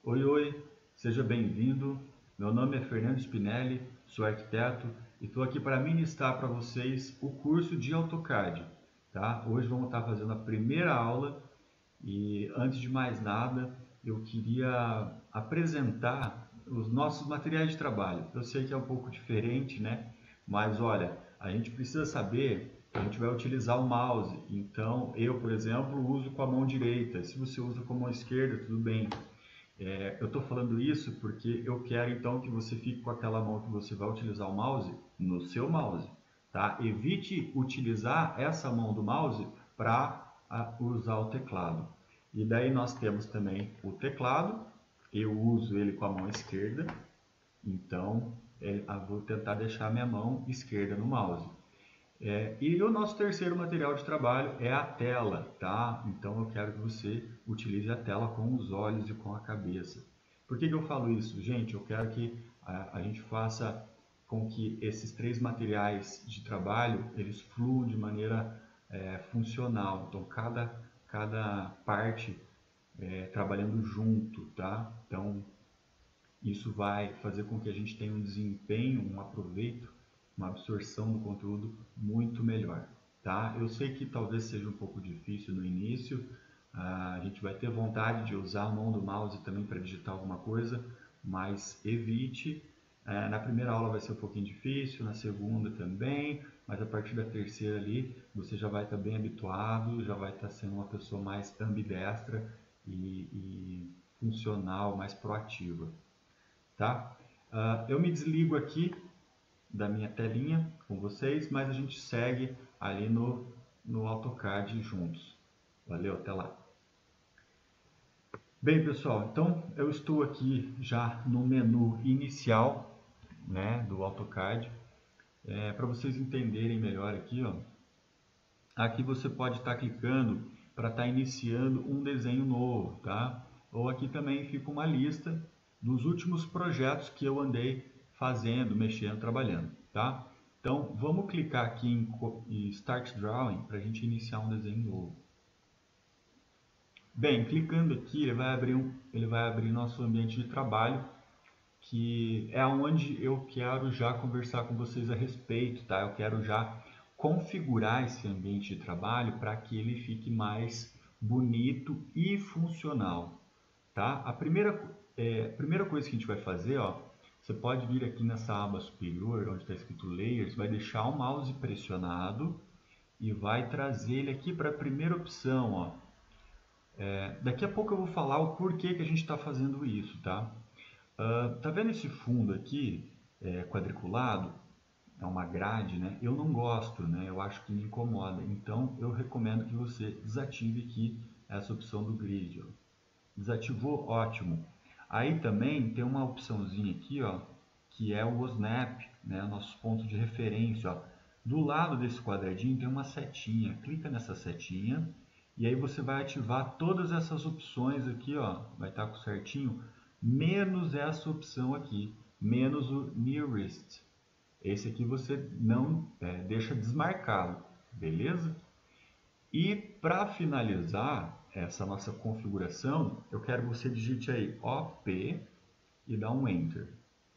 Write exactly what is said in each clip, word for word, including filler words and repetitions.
Oi, oi, seja bem-vindo. Meu nome é Fernando Spinelli, sou arquiteto e estou aqui para ministrar para vocês o curso de AutoCAD. Tá? Hoje vamos estar fazendo a primeira aula e, antes de mais nada, eu queria apresentar os nossos materiais de trabalho. Eu sei que é um pouco diferente, né? Mas olha, a gente precisa saber que a gente vai utilizar o mouse. Então, eu, por exemplo, uso com a mão direita. Se você usa com a mão esquerda, tudo bem. É, eu estou falando isso porque eu quero então que você fique com aquela mão que você vai utilizar o mouse no seu mouse, tá? Evite utilizar essa mão do mouse para usar o teclado. E daí nós temos também o teclado, eu uso ele com a mão esquerda, então eu vou tentar deixar minha mão esquerda no mouse. É, e o nosso terceiro material de trabalho é a tela, tá? Então eu quero que você utilize a tela com os olhos e com a cabeça. Por que que eu falo isso? Gente, eu quero que a, a gente faça com que esses três materiais de trabalho, eles fluam de maneira é, funcional. Então cada, cada parte é, trabalhando junto, tá? Então isso vai fazer com que a gente tenha um desempenho, um aproveito, uma absorção do conteúdo muito melhor, tá? Eu sei que talvez seja um pouco difícil no início, a gente vai ter vontade de usar a mão do mouse também para digitar alguma coisa, mas evite. Na primeira aula vai ser um pouquinho difícil, na segunda também, mas a partir da terceira ali você já vai estar bem habituado, já vai estar sendo uma pessoa mais ambidestra e, e funcional, mais proativa. Tá? Uh, eu me desligo aqui da minha telinha com vocês, mas a gente segue ali no, no AutoCAD juntos. Valeu, até lá. Bem, pessoal, então eu estou aqui já no menu inicial, né, do AutoCAD. É, para vocês entenderem melhor aqui, ó, aqui você pode estar clicando para estar iniciando um desenho novo, tá? Ou aqui também fica uma lista dos últimos projetos que eu andei fazendo, mexendo, trabalhando, tá? Então, vamos clicar aqui em Start Drawing para a gente iniciar um desenho novo. Bem, clicando aqui, ele vai abrir, um, ele vai abrir nosso ambiente de trabalho, que é onde eu quero já conversar com vocês a respeito, tá? Eu quero já configurar esse ambiente de trabalho para que ele fique mais bonito e funcional, tá? A primeira, é, primeira coisa que a gente vai fazer, ó, você pode vir aqui nessa aba superior, onde está escrito Layers, vai deixar o mouse pressionado e vai trazer ele aqui para a primeira opção, ó. É, daqui a pouco eu vou falar o porquê que a gente está fazendo isso, tá? Uh, tá vendo esse fundo aqui, é, quadriculado? É uma grade, né? Eu não gosto, né? Eu acho que me incomoda. Então, eu recomendo que você desative aqui essa opção do grid, ó. Desativou? Ótimo. Aí também tem uma opçãozinha aqui, ó, que é o Snap, né? Nossos pontos de referência, ó. Do lado desse quadradinho tem uma setinha. Clica nessa setinha e aí você vai ativar todas essas opções aqui, ó. Vai estar com certinho, menos essa opção aqui, menos o Nearest. Esse aqui você não é, deixa desmarcado, beleza? E para finalizar essa nossa configuração, eu quero que você digite aí O P e dá um Enter.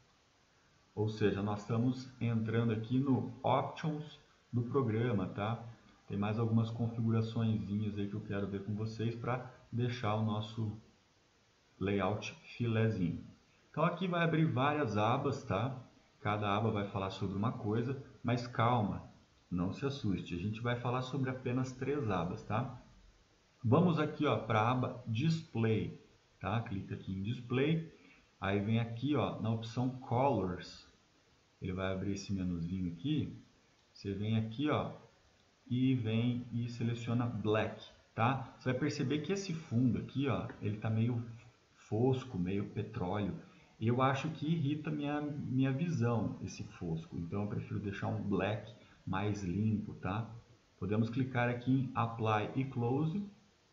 Ou seja, nós estamos entrando aqui no Options do programa, tá? Tem mais algumas configuraçõezinhas aí que eu quero ver com vocês para deixar o nosso layout filezinho. Então aqui vai abrir várias abas, tá? Cada aba vai falar sobre uma coisa, mas calma, não se assuste. A gente vai falar sobre apenas três abas, tá? Vamos aqui, ó, para a aba Display, tá? Clica aqui em Display, aí vem aqui, ó, na opção Colors. Ele vai abrir esse menuzinho aqui. Você vem aqui, ó, e vem e seleciona Black, tá? Você vai perceber que esse fundo aqui, ó, ele tá meio fosco, meio petróleo. E eu acho que irrita minha, minha visão, esse fosco. Então eu prefiro deixar um black mais limpo, tá? Podemos clicar aqui em Apply e Close.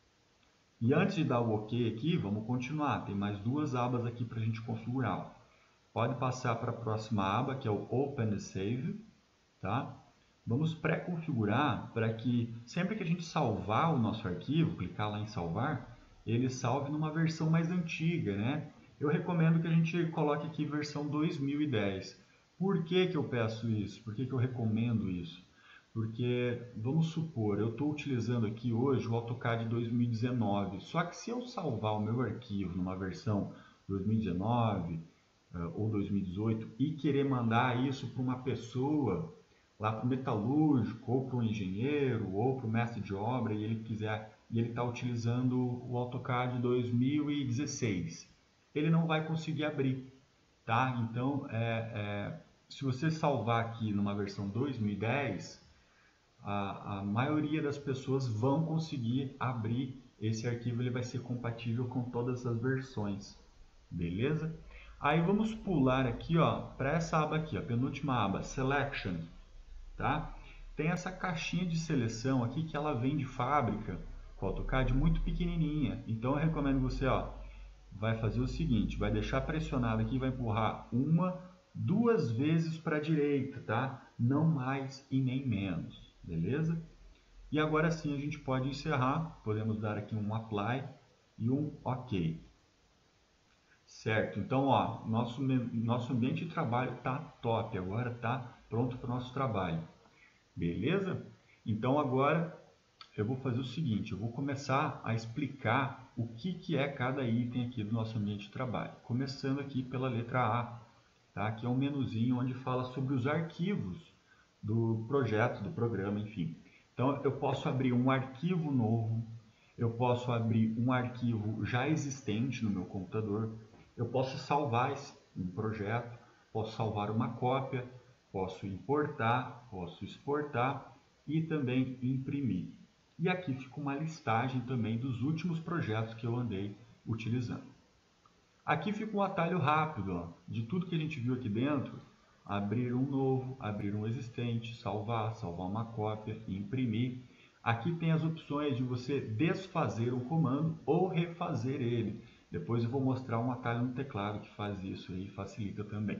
E antes de dar o OK aqui, vamos continuar. Tem mais duas abas aqui para a gente configurar. Pode passar para a próxima aba, que é o Open and Save, tá? Vamos pré-configurar para que sempre que a gente salvar o nosso arquivo, clicar lá em salvar, ele salve numa versão mais antiga, né? eu recomendo que a gente coloque aqui versão dois mil e dez. Por que que eu peço isso? Por que que eu recomendo isso? Porque, vamos supor, eu estou utilizando aqui hoje o AutoCAD dois mil e dezenove, só que se eu salvar o meu arquivo numa versão dois mil e dezenove uh, ou dois mil e dezoito e querer mandar isso para uma pessoa, lá para o metalúrgico, ou para o engenheiro, ou para o mestre de obra, e ele quiser, e ele está utilizando o AutoCAD dois mil e dezesseis, ele não vai conseguir abrir, tá? Então, é, é, se você salvar aqui numa versão dois mil e dez, a, a maioria das pessoas vão conseguir abrir esse arquivo, ele vai ser compatível com todas as versões, beleza? Aí vamos pular aqui, ó, para essa aba aqui, a penúltima aba, Selection, tá? Tem essa caixinha de seleção aqui que ela vem de fábrica com o AutoCAD muito pequenininha, então eu recomendo você, ó, vai fazer o seguinte, vai deixar pressionado aqui, vai empurrar uma, duas vezes para a direita, tá? Não mais e nem menos, beleza? E agora sim a gente pode encerrar, podemos dar aqui um Apply e um OK. Certo, então ó, nosso, nosso ambiente de trabalho está top, agora está pronto para o nosso trabalho, beleza? Então agora eu vou fazer o seguinte, eu vou começar a explicar o que, que é cada item aqui do nosso ambiente de trabalho. Começando aqui pela letra A, tá? Que é um menuzinho onde fala sobre os arquivos do projeto, do programa, enfim. Então eu posso abrir um arquivo novo, eu posso abrir um arquivo já existente no meu computador, eu posso salvar um projeto, posso salvar uma cópia, posso importar, posso exportar e também imprimir. E aqui fica uma listagem também dos últimos projetos que eu andei utilizando. Aqui fica um atalho rápido, ó, de tudo que a gente viu aqui dentro, abrir um novo, abrir um existente, salvar, salvar uma cópia e imprimir. Aqui tem as opções de você desfazer o comando ou refazer ele. Depois eu vou mostrar um atalho no teclado que faz isso e facilita também.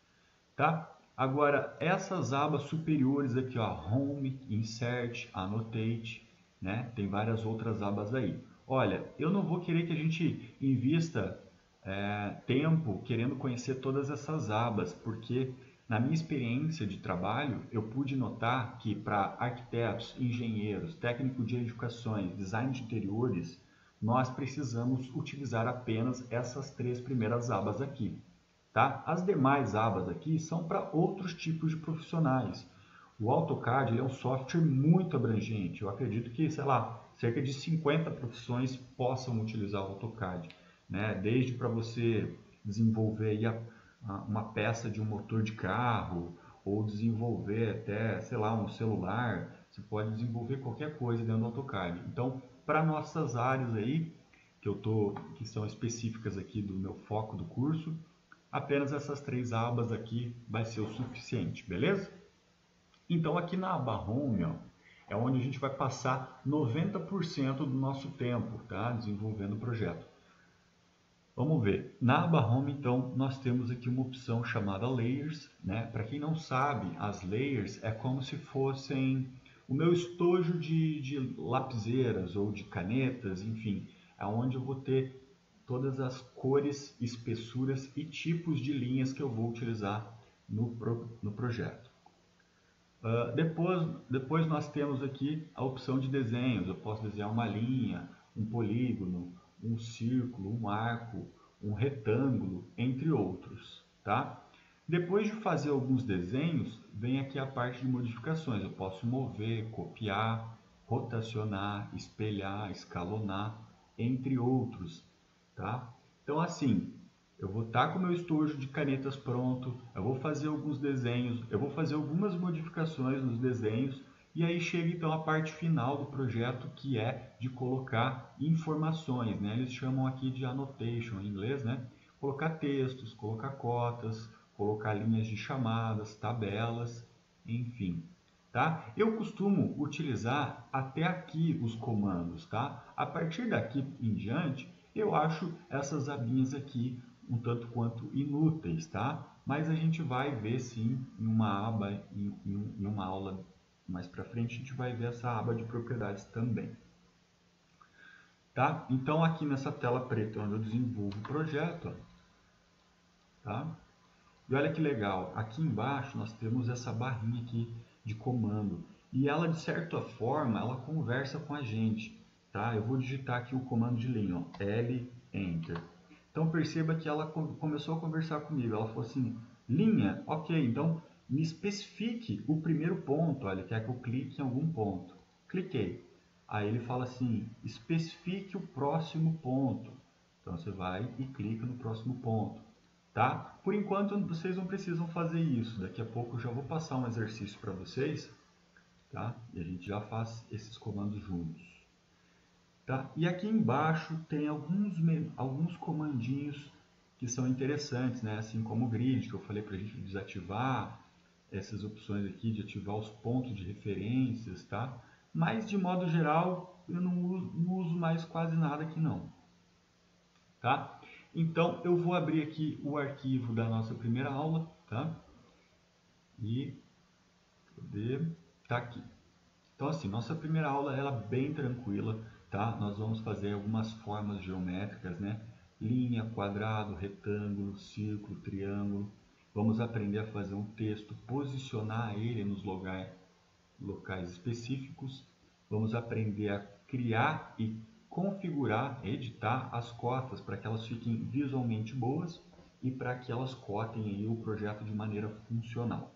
Tá? Agora, essas abas superiores aqui, ó, Home, Insert, Annotate, né? Tem várias outras abas aí. Olha, eu não vou querer que a gente invista é, tempo querendo conhecer todas essas abas, porque na minha experiência de trabalho, eu pude notar que para arquitetos, engenheiros, técnicos de edificações, design de interiores, nós precisamos utilizar apenas essas três primeiras abas aqui. Tá? As demais abas aqui são para outros tipos de profissionais. O AutoCAD ele é um software muito abrangente. Eu acredito que, sei lá, cerca de cinquenta profissões possam utilizar o AutoCAD, né? Desde para você desenvolver aí a, a, uma peça de um motor de carro, ou desenvolver até, sei lá, um celular. Você pode desenvolver qualquer coisa dentro do AutoCAD. Então, para nossas áreas aí, que, eu tô, que são específicas aqui do meu foco do curso, apenas essas três abas aqui vai ser o suficiente, beleza? Então aqui na aba Home, ó, é onde a gente vai passar noventa por cento do nosso tempo, tá? Desenvolvendo o projeto. Vamos ver. Na aba Home, então, nós temos aqui uma opção chamada Layers, né? Para quem não sabe, as Layers é como se fossem o meu estojo de, de lapiseiras ou de canetas, enfim, é onde eu vou ter todas as cores, espessuras e tipos de linhas que eu vou utilizar no, pro, no projeto. Uh, depois, depois nós temos aqui a opção de desenhos. Eu posso desenhar uma linha, um polígono, um círculo, um arco, um retângulo, entre outros. Tá? Depois de fazer alguns desenhos, vem aqui a parte de modificações. Eu posso mover, copiar, rotacionar, espelhar, escalonar, entre outros. Tá? Então assim, eu vou estar com o meu estojo de canetas pronto, eu vou fazer alguns desenhos, eu vou fazer algumas modificações nos desenhos e aí chega então a parte final do projeto, que é de colocar informações, né? Eles chamam aqui de annotation em inglês, né? Colocar textos, colocar cotas, colocar linhas de chamadas, tabelas, enfim. Tá? Eu costumo utilizar até aqui os comandos, tá? A partir daqui em diante, eu acho essas abinhas aqui um tanto quanto inúteis, tá? Mas a gente vai ver sim em uma aba, em, em uma aula mais para frente, a gente vai ver essa aba de propriedades também. Tá? Então aqui nessa tela preta onde eu desenvolvo o projeto, ó, tá? E olha que legal, aqui embaixo nós temos essa barrinha aqui de comando. E ela, de certa forma, ela conversa com a gente, tá? Eu vou digitar aqui o comando de linha, ó, L, Enter. Então perceba que ela começou a conversar comigo. Ela falou assim, linha, ok, então me especifique o primeiro ponto. Ele quer que eu clique em algum ponto. Cliquei. Aí ele fala assim, especifique o próximo ponto. Então você vai e clica no próximo ponto. Tá? Por enquanto vocês não precisam fazer isso. Daqui a pouco eu já vou passar um exercício para vocês, tá? E a gente já faz esses comandos juntos. Tá? E aqui embaixo tem alguns, alguns comandinhos que são interessantes, né? Assim como o grid, que eu falei para a gente desativar, essas opções aqui de ativar os pontos de referências, tá? Mas de modo geral eu não uso, não uso mais quase nada aqui não, tá? Então eu vou abrir aqui o arquivo da nossa primeira aula, tá? E poder tá aqui. Então assim, nossa primeira aula ela é bem tranquila, tá? Nós vamos fazer algumas formas geométricas, né? Linha, quadrado, retângulo, círculo, triângulo. Vamos aprender a fazer um texto, posicionar ele nos locais, locais específicos. Vamos aprender a criar e configurar, editar as cotas para que elas fiquem visualmente boas e para que elas cotem aí o projeto de maneira funcional.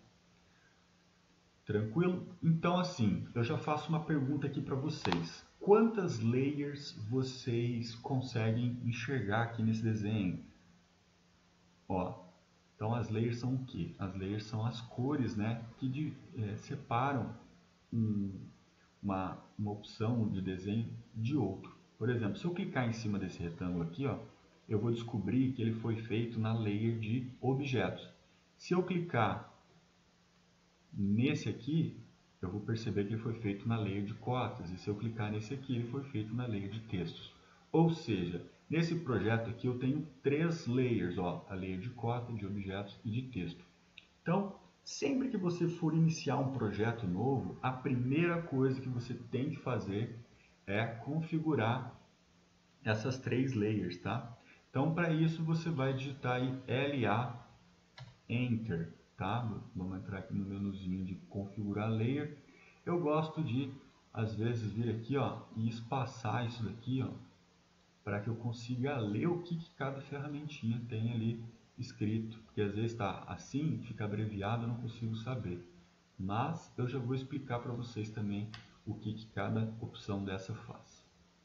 Tranquilo? Então assim, eu já faço uma pergunta aqui para vocês. Quantas layers vocês conseguem enxergar aqui nesse desenho? Ó, então as layers são o quê? As layers são as cores, né, que de, é, separam um, uma, uma opção de desenho de outro. Por exemplo, se eu clicar em cima desse retângulo aqui, ó, eu vou descobrir que ele foi feito na layer de objetos. Se eu clicar nesse aqui, eu vou perceber que ele foi feito na layer de cotas. E se eu clicar nesse aqui, ele foi feito na layer de textos. Ou seja, nesse projeto aqui eu tenho três layers, ó, a layer de cota, de objetos e de texto. Então, sempre que você for iniciar um projeto novo, a primeira coisa que você tem que fazer é configurar essas três layers, tá? Então, para isso, você vai digitar aí L A Enter, tá? Vamos entrar aqui no menuzinho de configurar layer. Eu gosto de, às vezes, vir aqui, ó, e espaçar isso daqui, ó, para que eu consiga ler o que, que cada ferramentinha tem ali escrito, porque às vezes está assim, fica abreviado, eu não consigo saber. Mas eu já vou explicar para vocês também o que, que cada opção dessa faz.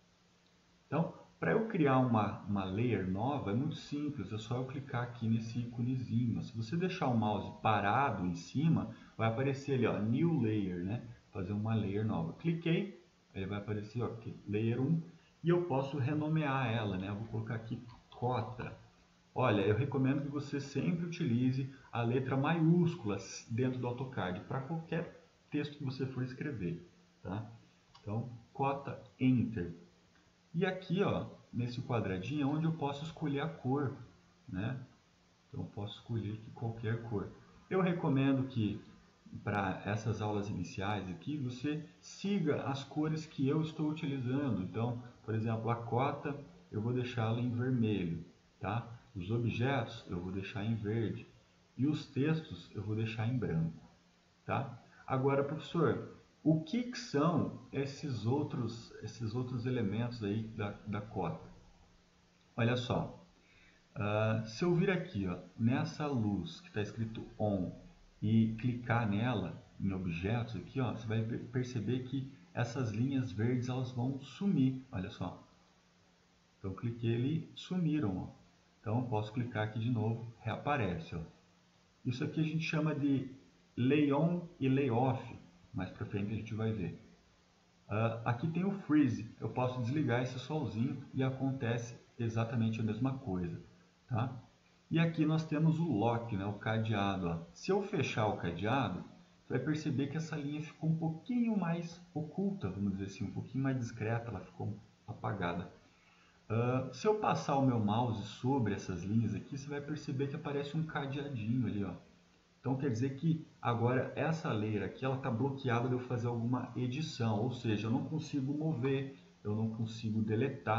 Então, para eu criar uma, uma layer nova, é muito simples, é só eu clicar aqui nesse íconezinho. Se você deixar o mouse parado em cima, vai aparecer ali, ó, New Layer, né? Fazer uma layer nova. Cliquei, ele vai aparecer, ó, Layer um, e eu posso renomear ela, né? Eu vou colocar aqui cota. Olha, eu recomendo que você sempre utilize a letra maiúscula dentro do AutoCAD para qualquer texto que você for escrever, tá? Então, cota Enter. E aqui, ó, nesse quadradinho é onde eu posso escolher a cor, né? Então, eu posso escolher aqui qualquer cor. Eu recomendo que para essas aulas iniciais aqui, você siga as cores que eu estou utilizando. Então, por exemplo, a cota eu vou deixá-la em vermelho, tá? Os objetos eu vou deixar em verde e os textos eu vou deixar em branco, tá? Agora, professor, o que, que são esses outros, esses outros elementos aí da, da cota? Olha só, uh, se eu vir aqui, ó, nessa luz que está escrito ON, e clicar nela, em objetos aqui, ó, você vai perceber que essas linhas verdes elas vão sumir, olha só. Então cliquei ali, sumiram, ó. Então eu posso clicar aqui de novo, reaparece, ó. Isso aqui a gente chama de lay on e lay off, mais para frente a gente vai ver. Uh, aqui tem o freeze, eu posso desligar esse solzinho e acontece exatamente a mesma coisa, tá? E aqui nós temos o lock, né, o cadeado. Ó. Se eu fechar o cadeado, você vai perceber que essa linha ficou um pouquinho mais oculta, vamos dizer assim, um pouquinho mais discreta, ela ficou apagada. Uh, se eu passar o meu mouse sobre essas linhas aqui, você vai perceber que aparece um cadeadinho ali. Ó. Então quer dizer que agora essa layer aqui está bloqueada de eu fazer alguma edição, ou seja, eu não consigo mover, eu não consigo deletar,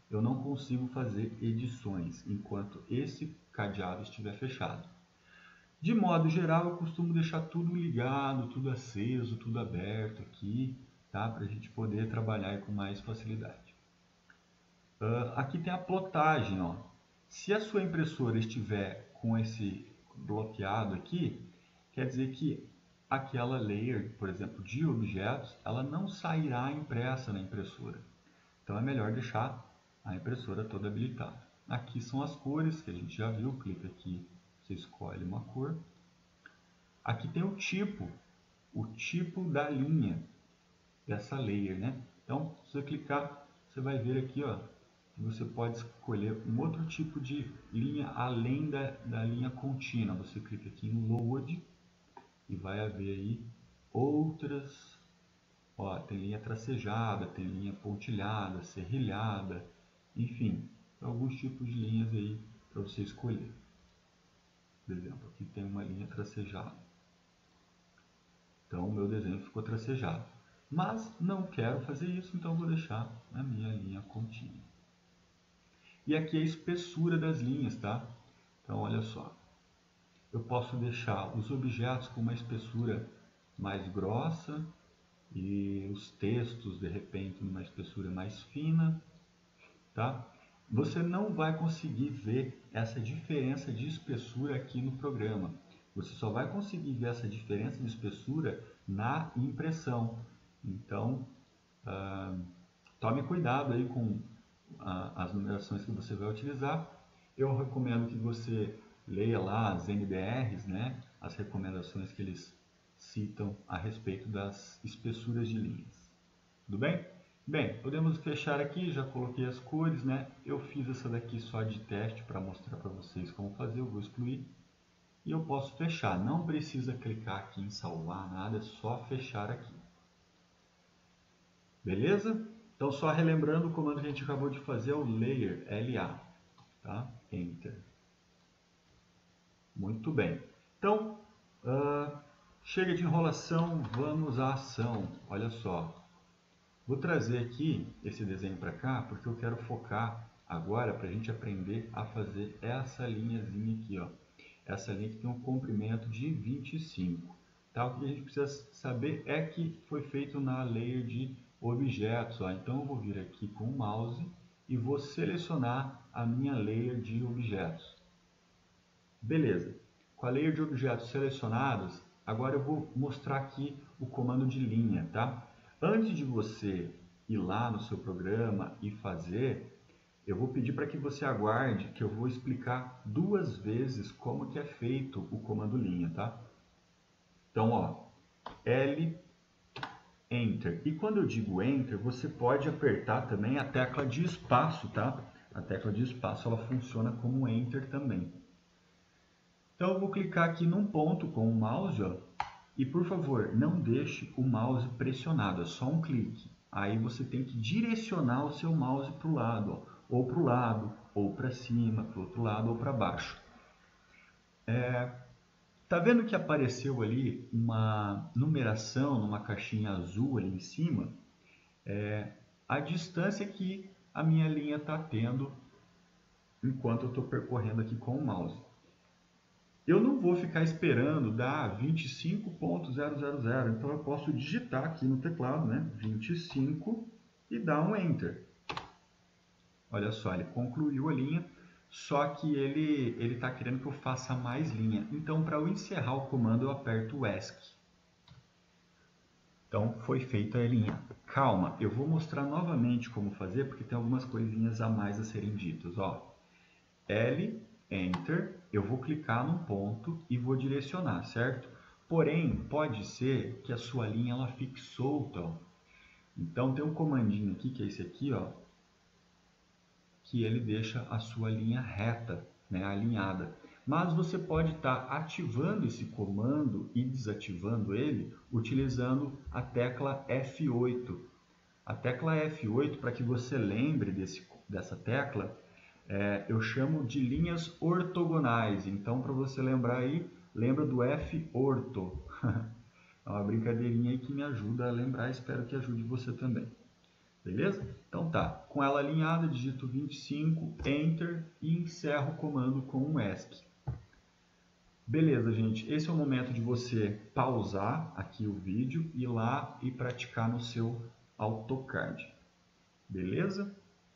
eu não consigo fazer edições enquanto esse cadeado estiver fechado. De modo geral, eu costumo deixar tudo ligado, tudo aceso, tudo aberto aqui, tá? Para a gente poder trabalhar com mais facilidade. Uh, aqui tem a plotagem, ó. Se a sua impressora estiver com esse bloqueado aqui, quer dizer que aquela layer, por exemplo, de objetos, ela não sairá impressa na impressora. Então é melhor deixar a impressora toda habilitada. Aqui são as cores que a gente já viu, clica aqui, você escolhe uma cor. Aqui tem o tipo, o tipo da linha dessa layer, né? Então, se você clicar, você vai ver aqui, ó, que você pode escolher um outro tipo de linha além da, da linha contínua. Você clica aqui em Load e vai haver aí outras, ó, tem linha tracejada, tem linha pontilhada, serrilhada, enfim, alguns tipos de linhas aí para você escolher. Por exemplo, aqui tem uma linha tracejada. Então, o meu desenho ficou tracejado. Mas não quero fazer isso, então vou deixar a minha linha contínua. E aqui é a espessura das linhas, tá? Então, olha só. Eu posso deixar os objetos com uma espessura mais grossa e os textos, de repente, numa espessura mais fina, tá? Você não vai conseguir ver essa diferença de espessura aqui no programa. Você só vai conseguir ver essa diferença de espessura na impressão. Então, ah, tome cuidado aí com ah, as numerações que você vai utilizar. Eu recomendo que você leia lá as N D Rs, né? As recomendações que eles citam a respeito das espessuras de linhas. Tudo bem? Bem, podemos fechar aqui, já coloquei as cores, né? Eu fiz essa daqui só de teste para mostrar para vocês como fazer, eu vou excluir. E eu posso fechar, não precisa clicar aqui em salvar nada, é só fechar aqui. Beleza? Então, só relembrando, o comando que a gente acabou de fazer é o Layer, L A, tá? Enter. Muito bem. Então, uh, chega de enrolação, vamos à ação. Olha só. Vou trazer aqui esse desenho para cá, porque eu quero focar agora para a gente aprender a fazer essa linhazinha aqui, ó. Essa linha que tem um comprimento de vinte e cinco. Tá? O que a gente precisa saber é que foi feito na layer de objetos. Ó. Então, eu vou vir aqui com o mouse e vou selecionar a minha layer de objetos. Beleza. Com a layer de objetos selecionados, agora eu vou mostrar aqui o comando de linha, tá? Antes de você ir lá no seu programa e fazer, eu vou pedir para que você aguarde, que eu vou explicar duas vezes como que é feito o comando linha, tá? Então, ó, L, Enter. E quando eu digo Enter, você pode apertar também a tecla de espaço, tá? A tecla de espaço, ela funciona como Enter também. Então, eu vou clicar aqui num ponto com o mouse, ó, e por favor, não deixe o mouse pressionado, é só um clique. Aí você tem que direcionar o seu mouse para o lado, ó. Ou para o lado, ou para cima, para o outro lado, ou para baixo. É, tá vendo que apareceu ali uma numeração numa caixinha azul ali em cima? É a distância que a minha linha está tendo enquanto eu estou percorrendo aqui com o mouse. Eu não vou ficar esperando dar vinte e cinco ponto zero zero zero, então eu posso digitar aqui no teclado, né, vinte e cinco e dar um Enter. Olha só, ele concluiu a linha, só que ele ele está querendo que eu faça mais linha. Então, para eu encerrar o comando, eu aperto o ESC. Então, foi feita a linha. Calma, eu vou mostrar novamente como fazer, porque tem algumas coisinhas a mais a serem ditas. Ó, L, Enter, eu vou clicar num ponto e vou direcionar, certo? Porém, pode ser que a sua linha ela fique solta. Ó. Então, tem um comandinho aqui, que é esse aqui, ó, que ele deixa a sua linha reta, né, alinhada. Mas você pode estar ativando esse comando e desativando ele utilizando a tecla F oito. A tecla F oito, para que você lembre desse, dessa tecla, é, eu chamo de linhas ortogonais. Então, para você lembrar aí, lembra do F orto. É uma brincadeirinha aí que me ajuda a lembrar, espero que ajude você também. Beleza? Então tá, com ela alinhada, digito vinte e cinco, Enter e encerro o comando com um ESC. Beleza, gente, esse é o momento de você pausar aqui o vídeo e ir lá e praticar no seu AutoCAD. Beleza?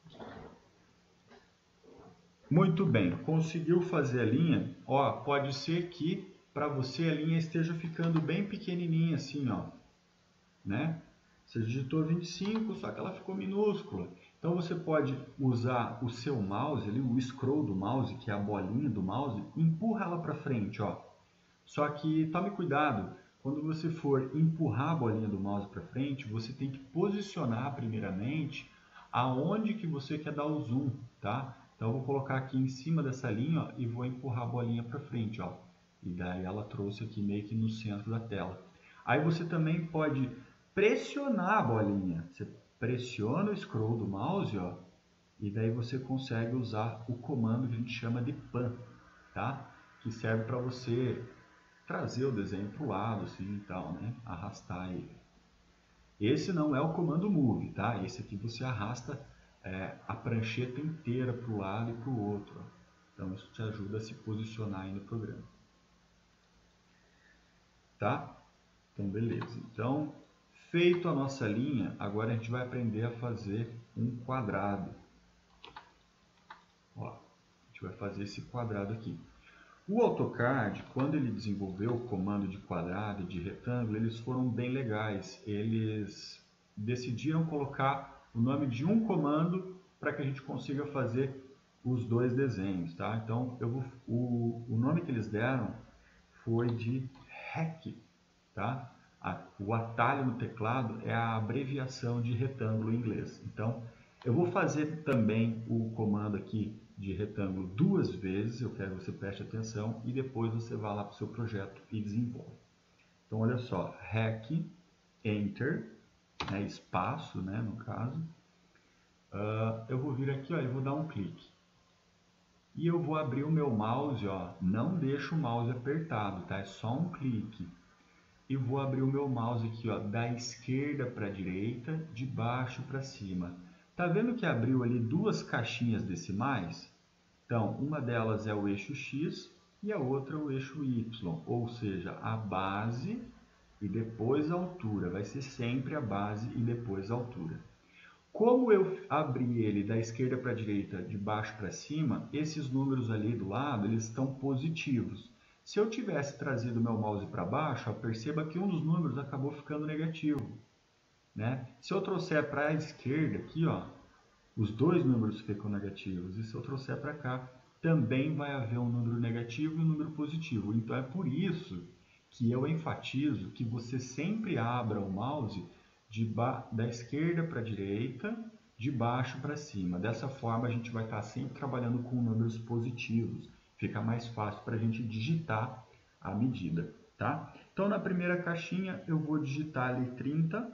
Muito bem, conseguiu fazer a linha? Ó, pode ser que para você a linha esteja ficando bem pequenininha assim, ó, né? Você digitou vinte e cinco, só que ela ficou minúscula. Então você pode usar o seu mouse, ali, o scroll do mouse, que é a bolinha do mouse, e empurra ela para frente, ó. Só que tome cuidado, quando você for empurrar a bolinha do mouse para frente, você tem que posicionar primeiramente aonde que você quer dar o zoom, tá? Então eu vou colocar aqui em cima dessa linha, ó, e vou empurrar a bolinha para frente, ó. E daí ela trouxe aqui meio que no centro da tela. Aí você também pode pressionar a bolinha. Você pressiona o scroll do mouse, ó, e daí você consegue usar o comando que a gente chama de pan, tá? Que serve para você trazer o desenho para o lado, assim e tal, né? Arrastar ele. Esse não é o comando move, tá? Esse aqui você arrasta é, a prancheta inteira para o lado e para o outro. Ó. Então isso te ajuda a se posicionar aí no programa. Tá? Então beleza. Então, feito a nossa linha, agora a gente vai aprender a fazer um quadrado. Ó, a gente vai fazer esse quadrado aqui. O AutoCAD, quando ele desenvolveu o comando de quadrado e de retângulo, eles foram bem legais. Eles decidiram colocar o nome de um comando para que a gente consiga fazer os dois desenhos, tá? Então, eu vou, o, o nome que eles deram foi de REC, tá? A, o atalho no teclado é a abreviação de retângulo em inglês. Então, eu vou fazer também o comando aqui de retângulo duas vezes, eu quero que você preste atenção, e depois você vai lá para o seu projeto e desenvolve. Então, olha só, REC, Enter, né, espaço, né, no caso. Uh, eu vou vir aqui, ó, e vou dar um clique. E eu vou abrir o meu mouse, ó, não deixa o mouse apertado, tá? É só um clique. E vou abrir o meu mouse aqui, ó, da esquerda para a direita, de baixo para cima. Tá vendo que abriu ali duas caixinhas decimais? Então, uma delas é o eixo X e a outra o eixo Y, ou seja, a base e depois a altura. Vai ser sempre a base e depois a altura. Como eu abri ele da esquerda para a direita, de baixo para cima, esses números ali do lado, eles estão positivos. Se eu tivesse trazido meu mouse para baixo, ó, perceba que um dos números acabou ficando negativo, né? Se eu trouxer para a esquerda aqui, ó, os dois números ficam negativos. E se eu trouxer para cá, também vai haver um número negativo e um número positivo. Então é por isso que eu enfatizo que você sempre abra o mouse de da esquerda para a direita, de baixo para cima. Dessa forma a gente vai estar sempre trabalhando com números positivos. Fica mais fácil para a gente digitar a medida, tá? Então na primeira caixinha eu vou digitar ali trinta.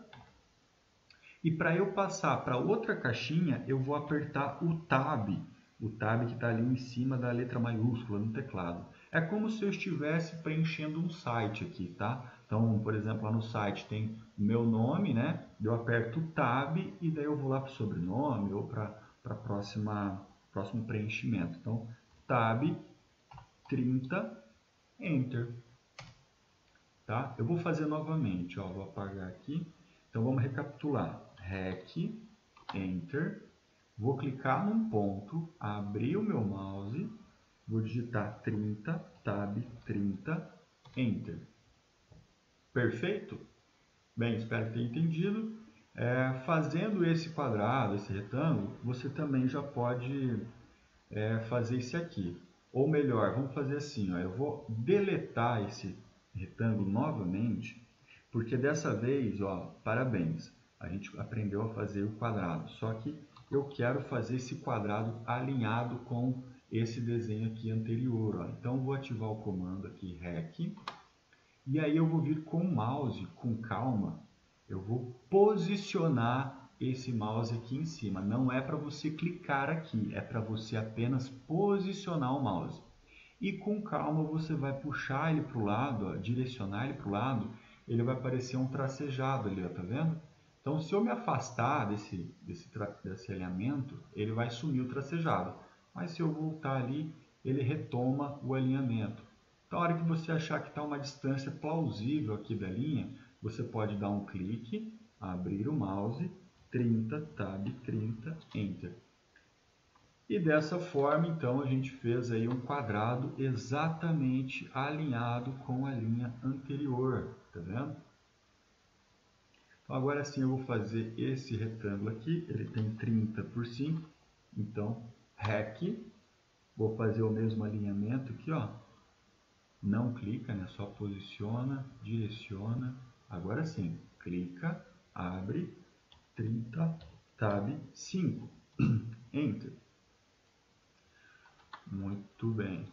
E para eu passar para outra caixinha, eu vou apertar o Tab, o Tab que está ali em cima da letra maiúscula no teclado. É como se eu estivesse preenchendo um site aqui, tá? Então, por exemplo, lá no site tem o meu nome, né? Eu aperto o Tab e daí eu vou lá para o sobrenome ou para para próxima próximo preenchimento. Então, Tab trinta, Enter. Tá? Eu vou fazer novamente, ó, vou apagar aqui. Então vamos recapitular. REC, Enter, vou clicar num ponto, abrir o meu mouse, vou digitar trinta, Tab trinta, Enter. Perfeito? Bem, espero que tenha entendido. É, fazendo esse quadrado, esse retângulo, você também já pode é, fazer isso aqui. Ou melhor, vamos fazer assim, ó, eu vou deletar esse retângulo novamente, porque dessa vez, ó, parabéns, a gente aprendeu a fazer o quadrado, só que eu quero fazer esse quadrado alinhado com esse desenho aqui anterior, ó. Então vou ativar o comando aqui, REC, e aí eu vou vir com o mouse, com calma, eu vou posicionar esse mouse aqui em cima. Não é para você clicar aqui, é para você apenas posicionar o mouse. E com calma você vai puxar ele para o lado, ó, direcionar ele para o lado, ele vai aparecer um tracejado ali, ó, tá vendo? Então, se eu me afastar desse, desse, desse alinhamento, ele vai sumir o tracejado. Mas se eu voltar ali, ele retoma o alinhamento. Então, na hora que você achar que está uma distância plausível aqui da linha, você pode dar um clique, abrir o mouse, trinta, tab trinta, enter. E dessa forma, então, a gente fez aí um quadrado exatamente alinhado com a linha anterior, tá vendo? Então, agora sim eu vou fazer esse retângulo aqui, ele tem trinta por cinco, então, REC, vou fazer o mesmo alinhamento aqui, ó, não clica, né, só posiciona, direciona, agora sim, clica, abre, trinta, tab cinco, enter. Muito bem.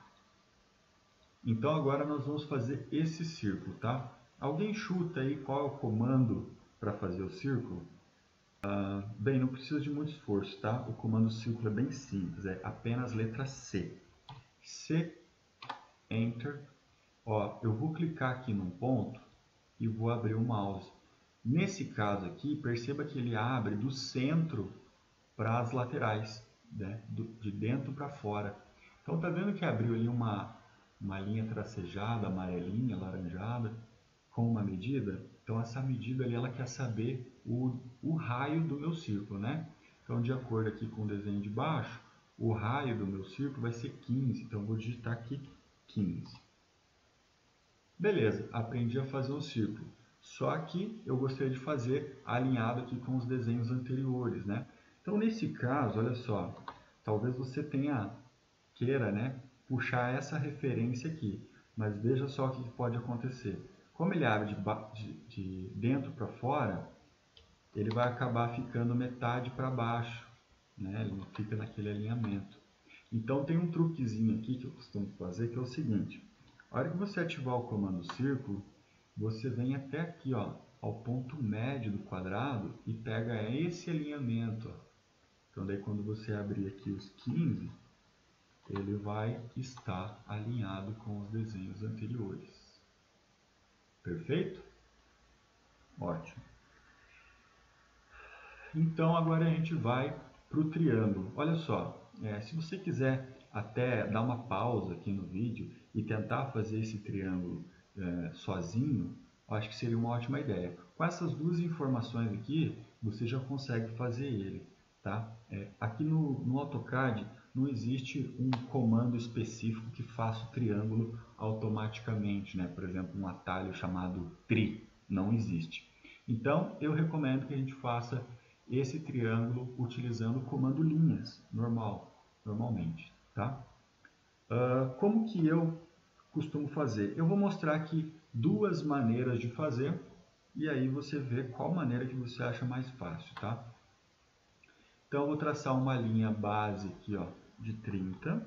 Então agora nós vamos fazer esse círculo, tá? Alguém chuta aí qual é o comando para fazer o círculo? Ah, bem, não precisa de muito esforço, tá? O comando círculo é bem simples, é apenas letra C. C, Enter. Ó, eu vou clicar aqui num ponto e vou abrir o mouse. Nesse caso aqui, perceba que ele abre do centro para as laterais, né? Do, de dentro para fora. Então tá vendo que abriu ali uma, uma linha tracejada, amarelinha, laranjada, com uma medida? Então essa medida ali ela quer saber o, o raio do meu círculo, né? Então de acordo aqui com o desenho de baixo, o raio do meu círculo vai ser quinze, então eu vou digitar aqui quinze. Beleza, aprendi a fazer um círculo. Só que eu gostaria de fazer alinhado aqui com os desenhos anteriores, né? Então, nesse caso, olha só, talvez você tenha, queira, né, puxar essa referência aqui, mas veja só o que pode acontecer. Como ele abre de, de, de dentro para fora, ele vai acabar ficando metade para baixo, né? Ele não fica naquele alinhamento. Então, tem um truquezinho aqui que eu costumo fazer, que é o seguinte. A hora que você ativar o comando círculo, você vem até aqui, ó, ao ponto médio do quadrado e pega esse alinhamento, ó. Então, daí quando você abrir aqui os quinze, ele vai estar alinhado com os desenhos anteriores. Perfeito? Ótimo. Então, agora a gente vai para o triângulo. Olha só, é, se você quiser até dar uma pausa aqui no vídeo e tentar fazer esse triângulo é, sozinho, eu acho que seria uma ótima ideia. Com essas duas informações aqui, você já consegue fazer ele. Tá? É, aqui no, no AutoCAD não existe um comando específico que faça o triângulo automaticamente, né? Por exemplo, um atalho chamado tri, não existe. Então, eu recomendo que a gente faça esse triângulo utilizando o comando linhas, normal, normalmente. Tá? Uh, como que eu costumo fazer? Eu vou mostrar aqui duas maneiras de fazer e aí você vê qual maneira que você acha mais fácil. Tá? Então, eu vou traçar uma linha base aqui, ó, de trinta.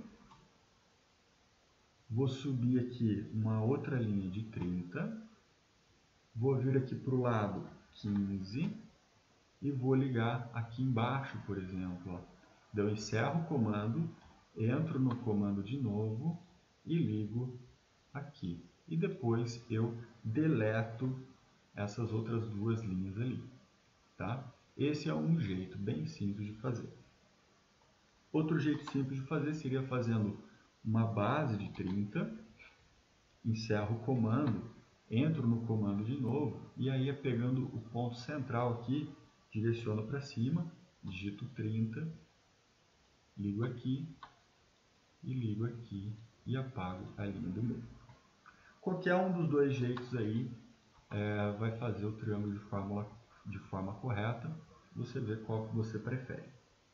Vou subir aqui uma outra linha de trinta. Vou vir aqui para o lado quinze. E vou ligar aqui embaixo, por exemplo. Ó. Eu encerro o comando, entro no comando de novo e ligo aqui. E depois eu deleto essas outras duas linhas ali. Tá? Esse é um jeito bem simples de fazer. Outro jeito simples de fazer seria fazendo uma base de trinta, encerro o comando, entro no comando de novo e aí é pegando o ponto central aqui, direciono para cima, digito trinta, ligo aqui e ligo aqui e apago a linha do meio. Qualquer um dos dois jeitos aí é, vai fazer o triângulo de forma, de forma correta, você vê qual que você prefere.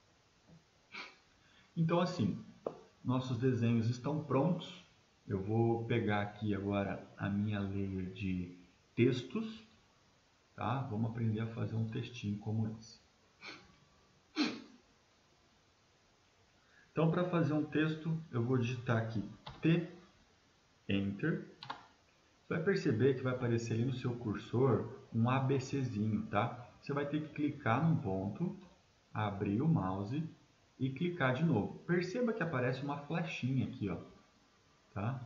Então assim, nossos desenhos estão prontos. Eu vou pegar aqui agora a minha layer de textos, tá? Vamos aprender a fazer um textinho como esse. Então, para fazer um texto, eu vou digitar aqui T, Enter. Você vai perceber que vai aparecer ali no seu cursor um ABCzinho, tá? Você vai ter que clicar num ponto, abrir o mouse e clicar de novo. Perceba que aparece uma flechinha aqui, ó, tá?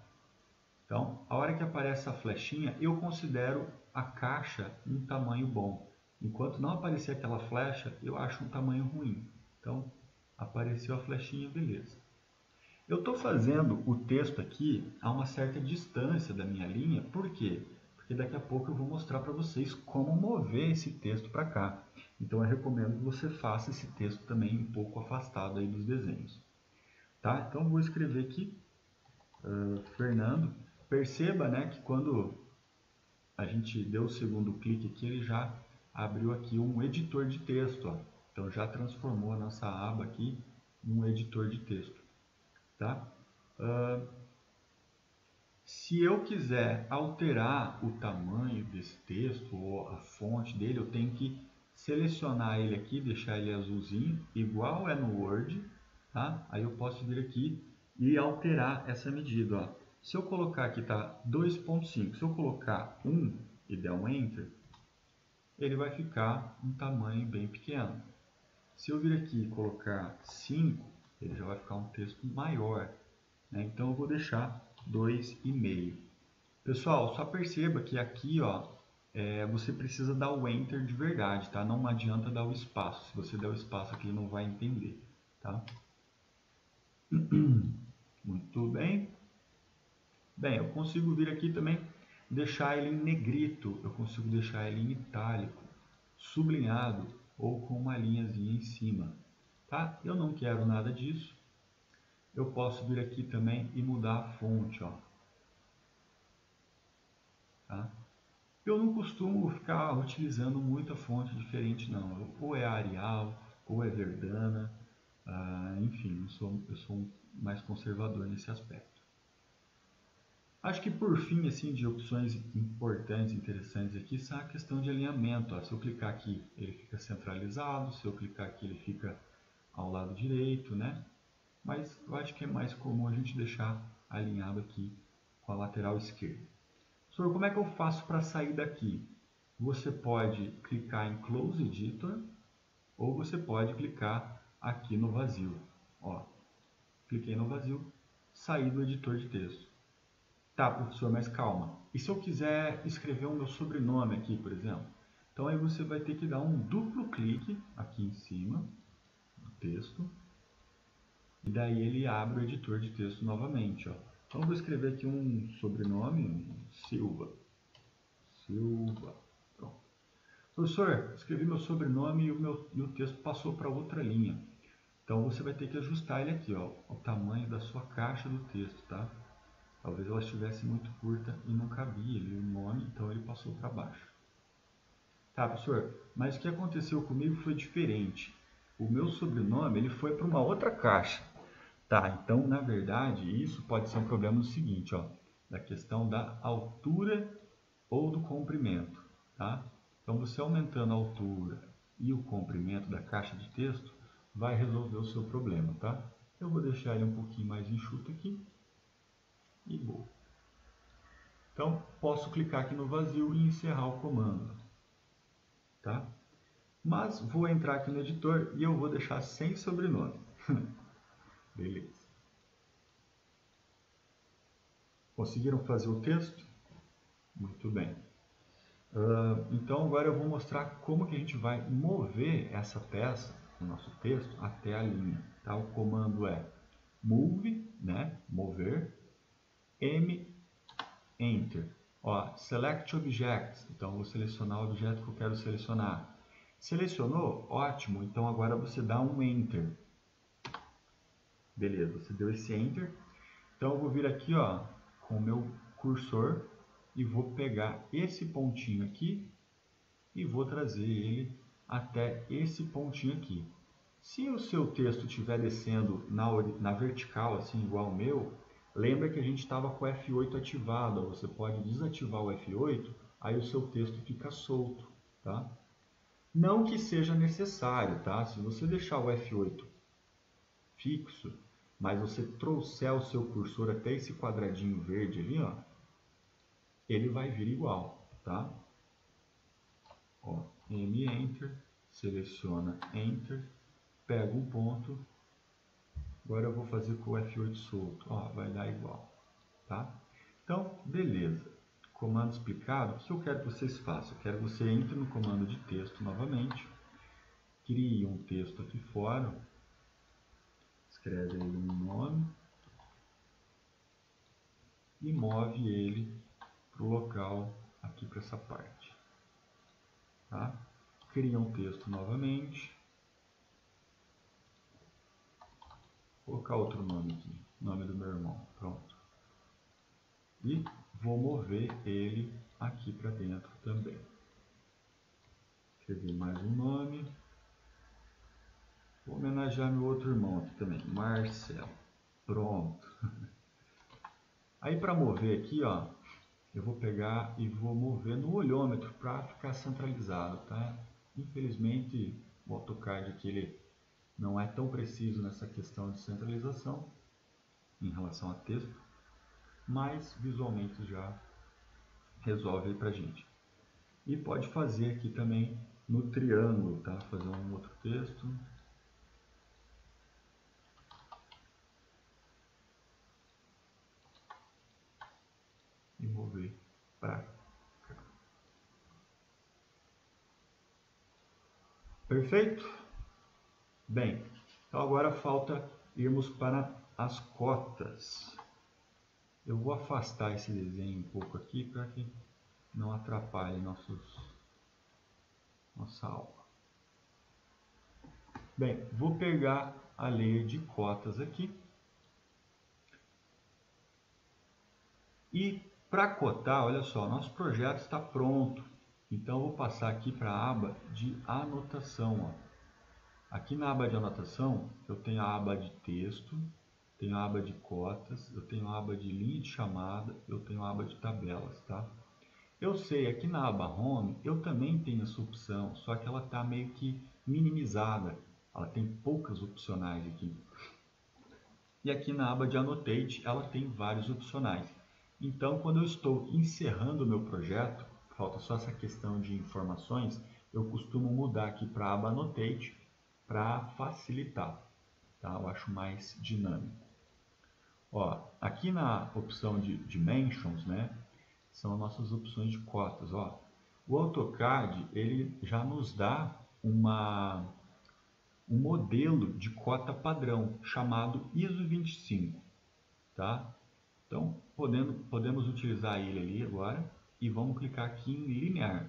Então, a hora que aparece a flechinha, eu considero a caixa um tamanho bom. Enquanto não aparecer aquela flecha, eu acho um tamanho ruim. Então, apareceu a flechinha, beleza. Eu estou fazendo o texto aqui a uma certa distância da minha linha, por quê? Porque daqui a pouco eu vou mostrar para vocês como mover esse texto para cá. Então eu recomendo que você faça esse texto também um pouco afastado aí dos desenhos. Tá? Então eu vou escrever aqui, uh, Fernando. Perceba, né, que quando a gente deu o segundo clique aqui, ele já abriu aqui um editor de texto. Ó. Então já transformou a nossa aba aqui em um editor de texto. Tá? Uh, se eu quiser alterar o tamanho desse texto ou a fonte dele, eu tenho que selecionar ele aqui, deixar ele azulzinho, igual é no Word. Tá? Aí eu posso vir aqui e alterar essa medida. Ó. Se eu colocar aqui tá dois ponto cinco, se eu colocar um e der um Enter, ele vai ficar um tamanho bem pequeno. Se eu vir aqui e colocar cinco, ele já vai ficar um texto maior. Né? Então eu vou deixar dois vírgula cinco. Pessoal, só perceba que aqui ó, é, você precisa dar o Enter de verdade, tá? Não adianta dar o espaço. Se você der o espaço aqui, ele não vai entender. Tá? Muito bem. Bem, eu consigo vir aqui também, deixar ele em negrito, eu consigo deixar ele em itálico, sublinhado ou com uma linhazinha em cima. Tá? Eu não quero nada disso. Eu posso vir aqui também e mudar a fonte. Ó. Tá? Eu não costumo ficar utilizando muita fonte diferente, não. Ou é Arial, ou é Verdana, ah, enfim, eu sou, eu sou mais conservador nesse aspecto. Acho que por fim, assim, de opções importantes, interessantes aqui, são a questão de alinhamento. Ó. Se eu clicar aqui, ele fica centralizado, se eu clicar aqui, ele fica ao lado direito, né? Mas eu acho que é mais comum a gente deixar alinhado aqui com a lateral esquerda. Professor, como é que eu faço para sair daqui? Você pode clicar em Close Editor ou você pode clicar aqui no vazio. Ó, cliquei no vazio, saí do editor de texto. Tá, professor, mas calma. E se eu quiser escrever o meu sobrenome aqui, por exemplo? Então aí você vai ter que dar um duplo clique aqui em cima do texto. E daí ele abre o editor de texto novamente. Ó. Então eu vou escrever aqui um sobrenome, um Silva. Silva. Pronto. Professor, escrevi meu sobrenome e o, meu, e o texto passou para outra linha. Então você vai ter que ajustar ele aqui, ó, o tamanho da sua caixa do texto, tá? Talvez ela estivesse muito curta e não cabia ali o nome, então ele passou para baixo. Tá, professor, mas o que aconteceu comigo foi diferente. O meu sobrenome ele foi para uma outra caixa. Tá, então na verdade isso pode ser um problema do seguinte, ó, da questão da altura ou do comprimento, tá? Então você aumentando a altura e o comprimento da caixa de texto vai resolver o seu problema, tá? Eu vou deixar ele um pouquinho mais enxuto aqui. E boa. Então, posso clicar aqui no vazio e encerrar o comando. Tá? Mas vou entrar aqui no editor e eu vou deixar sem sobrenome. Beleza. Conseguiram fazer o texto? Muito bem. Uh, então, agora eu vou mostrar como que a gente vai mover essa peça, o nosso texto, até a linha. Tá? O comando é move, né? Mover, M, Enter. Ó, Select Object, então vou selecionar o objeto que eu quero selecionar. Selecionou? Ótimo, então agora você dá um Enter. Beleza, você deu esse Enter. Então eu vou vir aqui ó, com o meu cursor e vou pegar esse pontinho aqui e vou trazer ele até esse pontinho aqui. Se o seu texto estiver descendo na, na vertical, assim igual o meu, lembra que a gente estava com o F oito ativado, você pode desativar o F oito, aí o seu texto fica solto, tá? Não que seja necessário, tá? Se você deixar o F oito fixo, mas você trouxer o seu cursor até esse quadradinho verde ali, ó, ele vai vir igual, tá? Ó, M Enter, seleciona Enter, pega um ponto. Agora eu vou fazer com o F oito solto, ó, vai dar igual, tá? Então, beleza. comando explicado, o que eu quero que vocês façam? Eu quero que você entre no comando de texto novamente, crie um texto aqui fora, escreve aí um nome e move ele para o local aqui para essa parte. Tá? Cria um texto novamente, vou colocar outro nome aqui, nome do meu irmão, pronto. E vou mover ele aqui para dentro também. Escrevi mais um nome. Vou homenagear meu outro irmão aqui também, Marcelo. Pronto. Aí para mover aqui, ó, eu vou pegar e vou mover no olhômetro para ficar centralizado, tá? Infelizmente o AutoCAD aqui ele não é tão preciso nessa questão de centralização em relação a texto, mas visualmente já resolve aí pra gente. E pode fazer aqui também no triângulo, tá? Fazer um outro texto. E mover para cá. Perfeito? Bem, então agora falta irmos para as cotas. Eu vou afastar esse desenho um pouco aqui para que não atrapalhe nossos, nossa aula. Bem, vou pegar a layer de cotas aqui. E para cotar, olha só, nosso projeto está pronto. Então, eu vou passar aqui para a aba de anotação. Ó. Aqui na aba de anotação, eu tenho a aba de texto, tenho a aba de cotas, eu tenho a aba de linha de chamada, eu tenho a aba de tabelas, tá? Eu sei, aqui na aba Home, eu também tenho essa opção, só que ela está meio que minimizada. Ela tem poucas opcionais aqui. E aqui na aba de Annotate, ela tem vários opcionais. Então, quando eu estou encerrando o meu projeto, falta só essa questão de informações, eu costumo mudar aqui para a aba Annotate para facilitar, tá? Eu acho mais dinâmico. Ó, aqui na opção de Dimensions, né, são nossas opções de cotas. Ó. O AutoCAD ele já nos dá uma, um modelo de cota padrão chamado I S O vinte e cinco. Tá? Então, podendo, podemos utilizar ele ali agora e vamos clicar aqui em linear.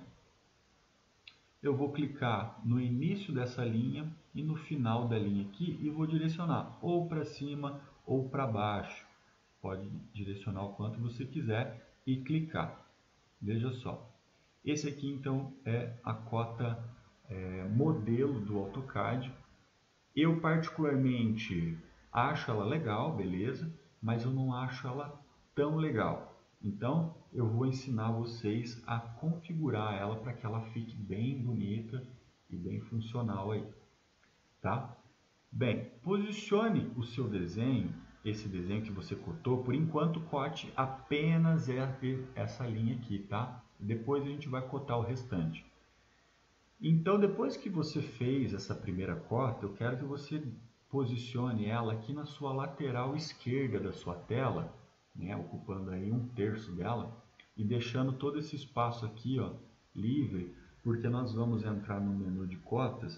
Eu vou clicar no início dessa linha e no final da linha aqui e vou direcionar ou para cima ou para baixo. Pode direcionar o quanto você quiser e clicar. Veja só. Esse aqui então é a cota é, modelo do AutoCAD. Eu particularmente acho ela legal, beleza, mas eu não acho ela tão legal. Então, eu vou ensinar vocês a configurar ela para que ela fique bem bonita e bem funcional aí, tá? Bem, posicione o seu desenho, esse desenho que você cortou, por enquanto cote apenas essa linha aqui, tá? Depois a gente vai cotar o restante. Então, depois que você fez essa primeira cota, eu quero que você posicione ela aqui na sua lateral esquerda da sua tela, né, ocupando aí um terço dela e deixando todo esse espaço aqui, ó, livre, porque nós vamos entrar no menu de cotas,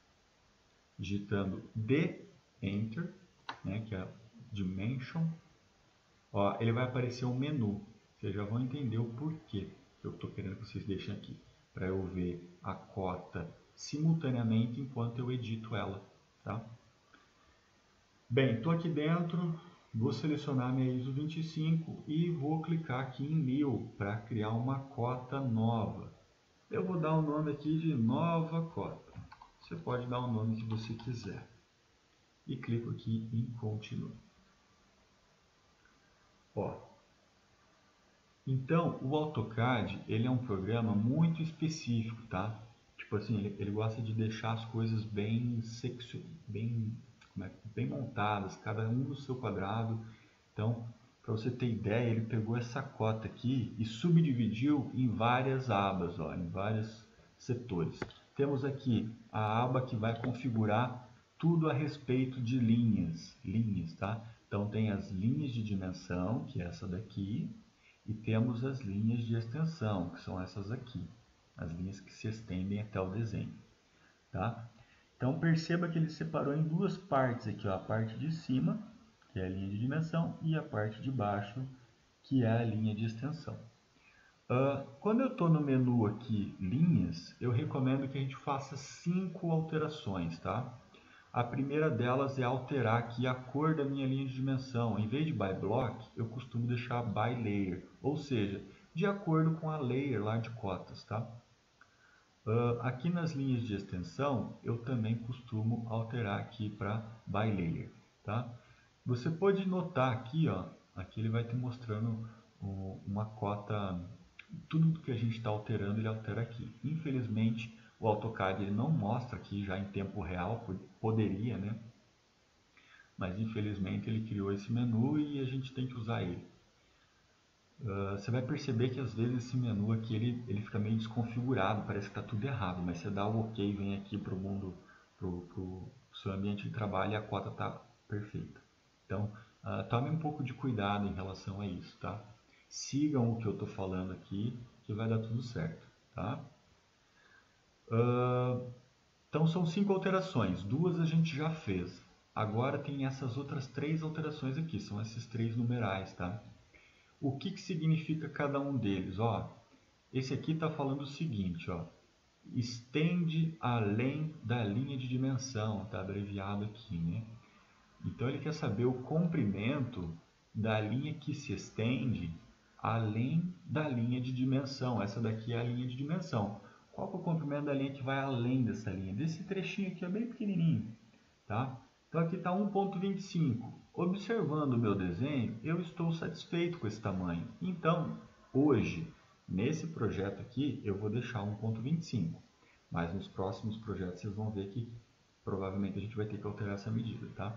digitando D, Enter, né, que é Dimension. Ó, ele vai aparecer um menu, vocês já vão entender o porquê que eu estou querendo que vocês deixem aqui, para eu ver a cota simultaneamente enquanto eu edito ela, tá? Bem, estou aqui dentro. Vou selecionar minha I S O vinte e cinco e vou clicar aqui em New para criar uma cota nova. Eu vou dar o um nome aqui de nova cota. Você pode dar o nome que você quiser. E clico aqui em Continue. Ó. Então, o AutoCAD ele é um programa muito específico, tá? Tipo assim, ele, ele gosta de deixar as coisas bem, sexo, bem bem montadas, cada um no seu quadrado. Então, para você ter ideia, ele pegou essa cota aqui e subdividiu em várias abas, ó, em vários setores. Temos aqui a aba que vai configurar tudo a respeito de linhas, linhas, tá? Então tem as linhas de dimensão, que é essa daqui, e temos as linhas de extensão, que são essas aqui, as linhas que se estendem até o desenho, tá? Então perceba que ele separou em duas partes aqui, ó, a parte de cima, que é a linha de dimensão, e a parte de baixo, que é a linha de extensão. Uh, quando eu estou no menu aqui, linhas, eu recomendo que a gente faça cinco alterações, tá? A primeira delas é alterar aqui a cor da minha linha de dimensão. Em vez de by block, eu costumo deixar by layer, ou seja, de acordo com a layer lá de cotas, tá? Uh, aqui nas linhas de extensão, eu também costumo alterar aqui para by layer, tá? Você pode notar aqui, ó, aqui ele vai te mostrando um, uma cota, tudo que a gente está alterando ele altera aqui. Infelizmente, o AutoCAD ele não mostra aqui já em tempo real, poderia, né? Mas infelizmente ele criou esse menu e a gente tem que usar ele. Uh, você vai perceber que às vezes esse menu aqui ele, ele fica meio desconfigurado, parece que está tudo errado, mas você dá o OK e vem aqui para o mundo, para o seu ambiente de trabalho e a cota está perfeita. Então, uh, tome um pouco de cuidado em relação a isso, tá? Sigam o que eu estou falando aqui, que vai dar tudo certo, tá? Uh, então, são cinco alterações, duas a gente já fez. Agora tem essas outras três alterações aqui, são esses três numerais, tá? O que, que significa cada um deles? Ó, esse aqui está falando o seguinte, ó, estende além da linha de dimensão, está abreviado aqui, né? Então ele quer saber o comprimento da linha que se estende além da linha de dimensão. Essa daqui é a linha de dimensão. Qual que é o comprimento da linha que vai além dessa linha? Desse trechinho aqui é bem pequenininho, tá? Então aqui está um ponto vinte e cinco. Observando o meu desenho, eu estou satisfeito com esse tamanho. Então, hoje, nesse projeto aqui, eu vou deixar um ponto vinte e cinco. Mas nos próximos projetos vocês vão ver que provavelmente a gente vai ter que alterar essa medida, tá?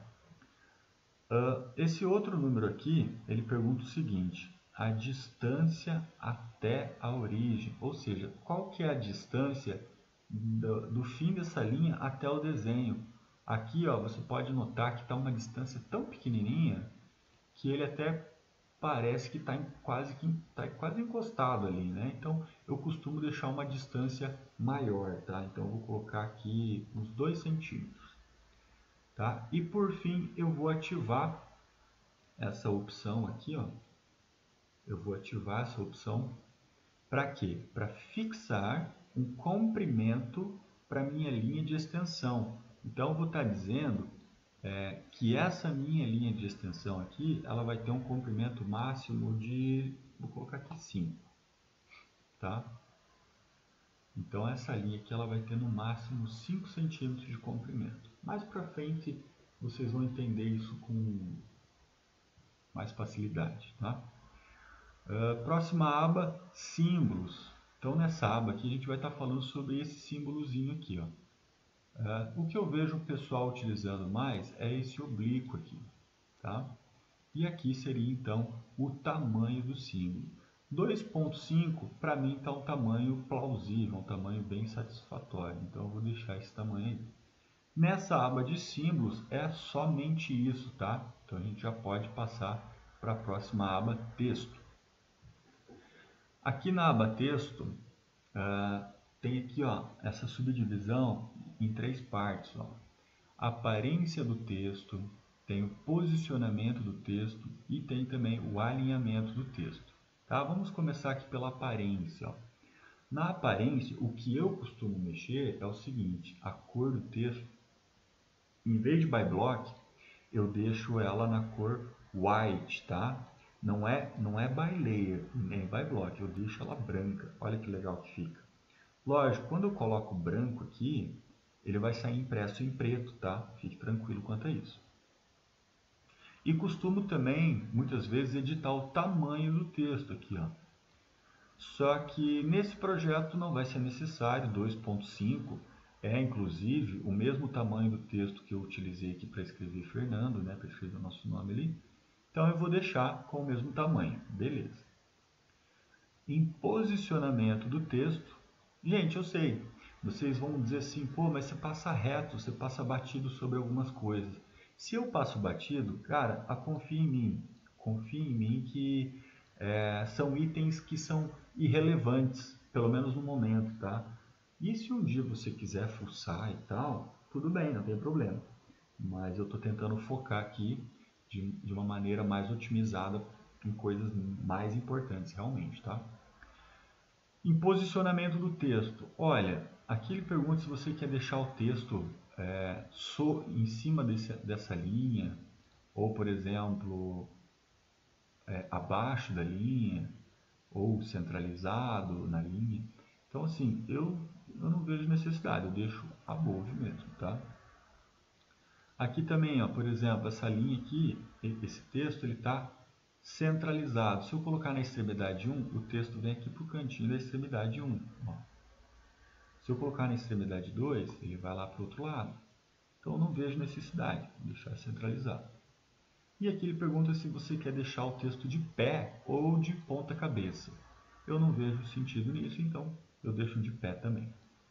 Uh, esse outro número aqui, ele pergunta o seguinte, a distância até a origem, ou seja, qual que é a distância do, do fim dessa linha até o desenho. Aqui, ó, você pode notar que está uma distância tão pequenininha que ele até parece que está quase, que, tá quase encostado ali, né? Então, eu costumo deixar uma distância maior, tá? Então, eu vou colocar aqui uns dois centímetros, tá? E, por fim, eu vou ativar essa opção aqui, ó. Eu vou ativar essa opção para quê? Para fixar um comprimento para minha linha de extensão. Então, eu vou estar dizendo é, que essa minha linha de extensão aqui, ela vai ter um comprimento máximo de, vou colocar aqui cinco, tá? Então, essa linha aqui, ela vai ter no máximo cinco centímetros de comprimento. Mais para frente, vocês vão entender isso com mais facilidade, tá? Uh, próxima aba, símbolos. Então, nessa aba aqui, a gente vai estar falando sobre esse símbolozinho aqui, ó. Uh, o que eu vejo o pessoal utilizando mais é esse oblíquo aqui, tá? E aqui seria, então, o tamanho do símbolo. dois ponto cinco, para mim, está um tamanho plausível, um tamanho bem satisfatório. Então, eu vou deixar esse tamanho aí. Nessa aba de símbolos, é somente isso, tá? Então, a gente já pode passar para a próxima aba, texto. Aqui na aba texto, uh, tem aqui, ó, essa subdivisão em três partes, ó. A aparência do texto, tem o posicionamento do texto e tem também o alinhamento do texto. Tá? Vamos começar aqui pela aparência. Ó. Na aparência, o que eu costumo mexer é o seguinte, a cor do texto, em vez de by block, eu deixo ela na cor white, tá? Não é, não é by layer, nem by block, eu deixo ela branca. Olha que legal que fica. Lógico, quando eu coloco branco aqui, ele vai sair impresso em preto, tá? Fique tranquilo quanto a isso. E costumo também, muitas vezes, editar o tamanho do texto aqui, ó. Só que nesse projeto não vai ser necessário, dois ponto cinco é inclusive o mesmo tamanho do texto que eu utilizei aqui para escrever Fernando, né? Para escrever o nosso nome ali. Então eu vou deixar com o mesmo tamanho, beleza. Em posicionamento do texto, gente, eu sei, vocês vão dizer assim, pô, mas você passa reto, você passa batido sobre algumas coisas. Se eu passo batido, cara, a confia em mim, confia em mim que é, são itens que são irrelevantes, pelo menos no momento, tá? E se um dia você quiser fuçar e tal, tudo bem, não tem problema. Mas eu estou tentando focar aqui de, de uma maneira mais otimizada em coisas mais importantes realmente, tá? Em posicionamento do texto, olha, aqui ele pergunta se você quer deixar o texto é, so, em cima desse, dessa linha, ou por exemplo, é, abaixo da linha, ou centralizado na linha. Então assim, eu, eu não vejo necessidade, eu deixo above mesmo, tá? Aqui também, ó, por exemplo, essa linha aqui, esse texto, ele está centralizado. Se eu colocar na extremidade um, o texto vem aqui para o cantinho da extremidade um. Ó. Se eu colocar na extremidade dois, ele vai lá para o outro lado. Então, eu não vejo necessidade, vou deixar centralizado. E aqui ele pergunta se você quer deixar o texto de pé ou de ponta cabeça. Eu não vejo sentido nisso, então eu deixo de pé também.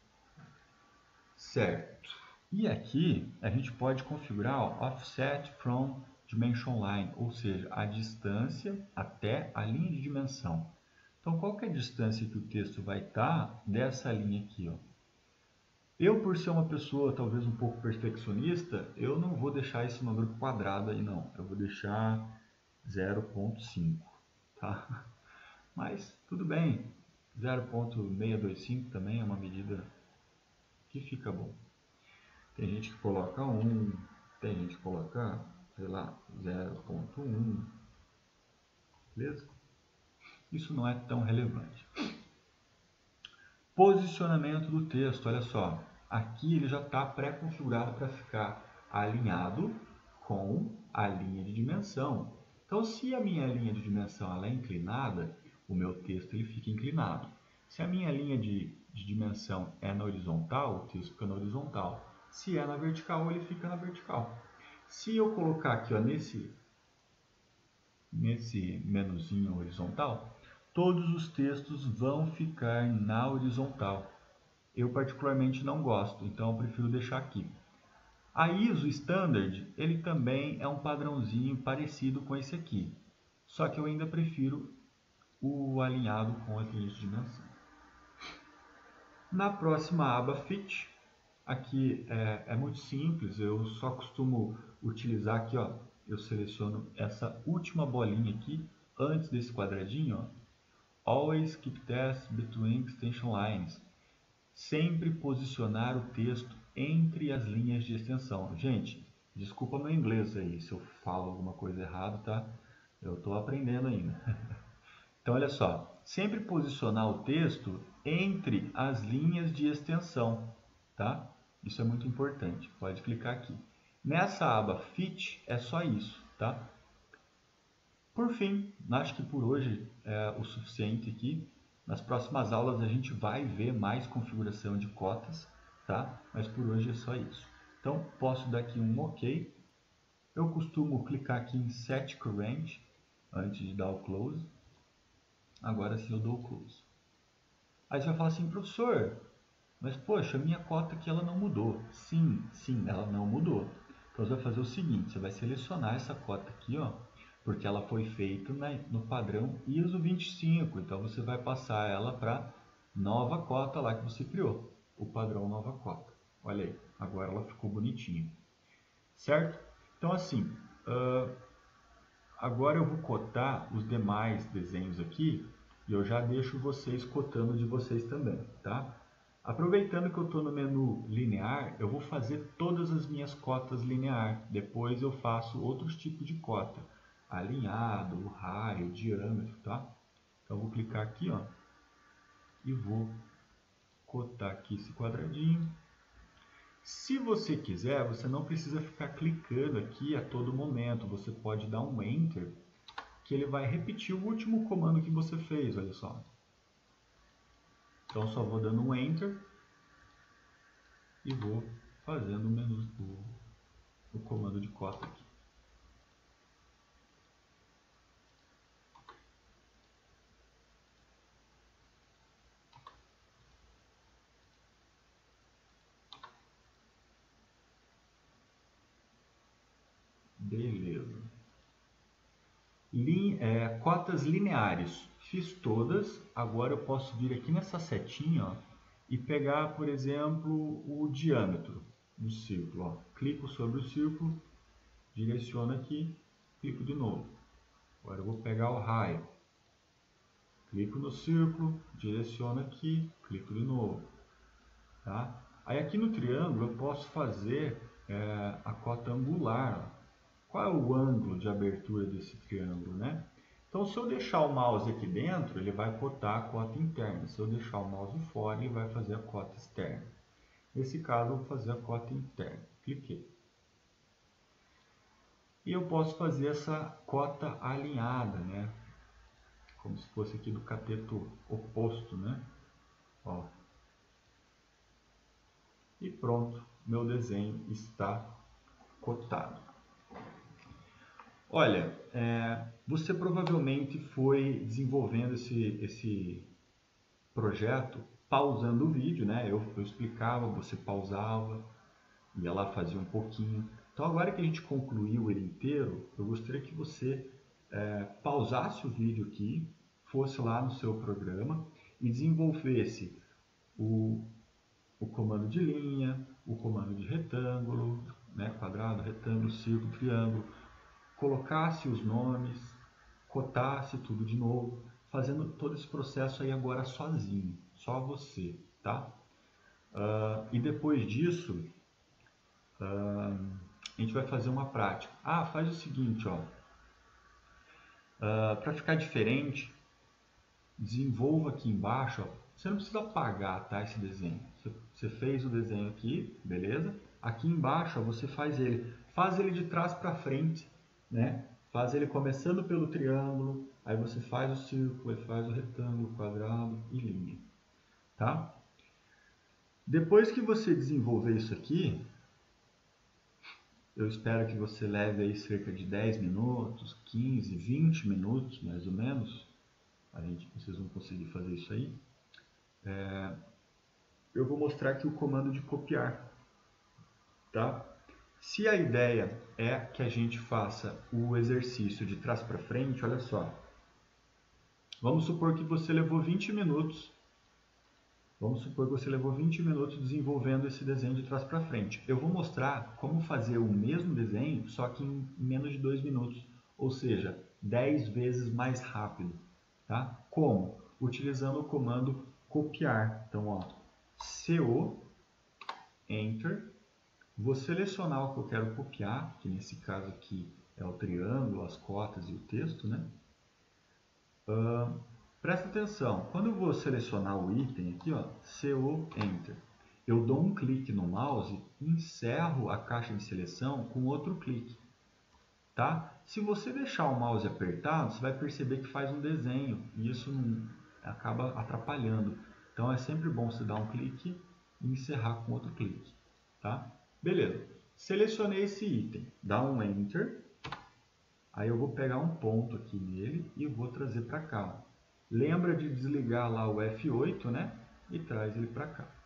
Certo. E aqui a gente pode configurar ó, Offset from Dimension Line, ou seja, a distância até a linha de dimensão. Então, qual que é a distância que o texto vai estar dessa linha aqui? Ó? Eu, por ser uma pessoa talvez um pouco perfeccionista, eu não vou deixar esse número quadrado aí não. Eu vou deixar zero ponto cinco, tá? Mas tudo bem, zero ponto seiscentos e vinte e cinco também é uma medida que fica bom. Tem gente que coloca um, tem gente que coloca, sei lá, zero ponto um, beleza? Isso não é tão relevante. Posicionamento do texto, olha só. Aqui ele já está pré-configurado para ficar alinhado com a linha de dimensão. Então, se a minha linha de dimensão ela é inclinada, o meu texto ele fica inclinado. Se a minha linha de, de dimensão é na horizontal, o texto fica na horizontal. Se é na vertical, ele fica na vertical. Se eu colocar aqui ó, nesse, nesse menuzinho horizontal, todos os textos vão ficar na horizontal. Eu particularmente não gosto, então eu prefiro deixar aqui. A I S O Standard, ele também é um padrãozinho parecido com esse aqui. Só que eu ainda prefiro o alinhado com as linhas de dimensão. Na próxima aba Fit, aqui é, é muito simples, eu só costumo utilizar aqui, ó, eu seleciono essa última bolinha aqui, antes desse quadradinho, ó, Always keep text between extension lines. Sempre posicionar o texto entre as linhas de extensão. Gente, desculpa meu inglês aí se eu falo alguma coisa errada, tá? Eu estou aprendendo ainda. Então, olha só, sempre posicionar o texto entre as linhas de extensão, tá? Isso é muito importante, pode clicar aqui. Nessa aba Fit é só isso, tá? Por fim, acho que por hoje é o suficiente aqui. Nas próximas aulas a gente vai ver mais configuração de cotas, tá? Mas por hoje é só isso. Então, posso dar aqui um OK. Eu costumo clicar aqui em Set Current antes de dar o Close. Agora sim eu dou o Close. Aí você vai falar assim, professor, mas poxa, a minha cota aqui ela não mudou. Sim, sim, ela não mudou. Então você vai fazer o seguinte, você vai selecionar essa cota aqui, ó, porque ela foi feita no padrão I S O vinte e cinco, então você vai passar ela para nova cota lá que você criou, o padrão nova cota. Olha aí, agora ela ficou bonitinha, certo? Então assim, uh, agora eu vou cotar os demais desenhos aqui e eu já deixo vocês cotando de vocês também, tá? Aproveitando que eu estou no menu linear, eu vou fazer todas as minhas cotas linear. Depois eu faço outros tipos de cota. Alinhado, o raio, o diâmetro, tá? Então eu vou clicar aqui, ó, e vou cotar aqui esse quadradinho. Se você quiser, você não precisa ficar clicando aqui a todo momento. Você pode dar um Enter, que ele vai repetir o último comando que você fez, olha só. Então só vou dando um Enter e vou fazendo o, menu, o, o comando de cota aqui. Beleza. Lin, é, cotas lineares. Fiz todas. Agora eu posso vir aqui nessa setinha, ó, e pegar, por exemplo, o diâmetro do círculo. Ó. Clico sobre o círculo, direciono aqui, clico de novo. Agora eu vou pegar o raio. Clico no círculo, direciono aqui, clico de novo. Tá? Aí aqui no triângulo eu posso fazer é, a cota angular. Ó. Qual é o ângulo de abertura desse triângulo, né? Então, se eu deixar o mouse aqui dentro, ele vai cotar a cota interna. Se eu deixar o mouse fora, ele vai fazer a cota externa. Nesse caso, eu vou fazer a cota interna. Cliquei. E eu posso fazer essa cota alinhada, né? Como se fosse aqui do cateto oposto, né? Ó. E pronto, meu desenho está cotado. Olha, é, você provavelmente foi desenvolvendo esse, esse projeto pausando o vídeo, né? Eu, eu explicava, você pausava, ia lá fazia um pouquinho. Então agora que a gente concluiu ele inteiro, eu gostaria que você é, pausasse o vídeo aqui, fosse lá no seu programa e desenvolvesse o, o comando de linha, o comando de retângulo, né? Quadrado, retângulo, círculo, triângulo, colocasse os nomes, cotasse tudo de novo, fazendo todo esse processo aí agora sozinho, só você, tá? Uh, e depois disso, uh, a gente vai fazer uma prática. Ah, faz o seguinte, ó, uh, para ficar diferente, desenvolva aqui embaixo, ó, você não precisa apagar, tá, esse desenho. Você, você fez o desenho aqui, beleza? Aqui embaixo, ó, você faz ele, faz ele de trás para frente, né? Faz ele começando pelo triângulo, aí você faz o círculo, aí faz o retângulo, quadrado e linha, tá? Depois que você desenvolver isso aqui, eu espero que você leve aí cerca de dez minutos, quinze, vinte minutos, mais ou menos. A gente, vocês vão conseguir fazer isso aí. É, eu vou mostrar aqui o comando de copiar, tá? Se a ideia é que a gente faça o exercício de trás para frente, olha só. Vamos supor que você levou vinte minutos. Vamos supor que você levou vinte minutos desenvolvendo esse desenho de trás para frente. Eu vou mostrar como fazer o mesmo desenho, só que em menos de dois minutos. Ou seja, dez vezes mais rápido. Tá? Como? Utilizando o comando copiar. Então, ó, co, enter. Vou selecionar o que eu quero copiar, que nesse caso aqui é o triângulo, as cotas e o texto, né? Uh, presta atenção, quando eu vou selecionar o item aqui, ó, co, enter, eu dou um clique no mouse e encerro a caixa de seleção com outro clique. Tá? Se você deixar o mouse apertado, você vai perceber que faz um desenho e isso não, acaba atrapalhando. Então é sempre bom você dar um clique e encerrar com outro clique. Tá? Beleza, selecionei esse item, dá um Enter, aí eu vou pegar um ponto aqui nele e vou trazer para cá. Lembra de desligar lá o F oito, né? E traz ele para cá.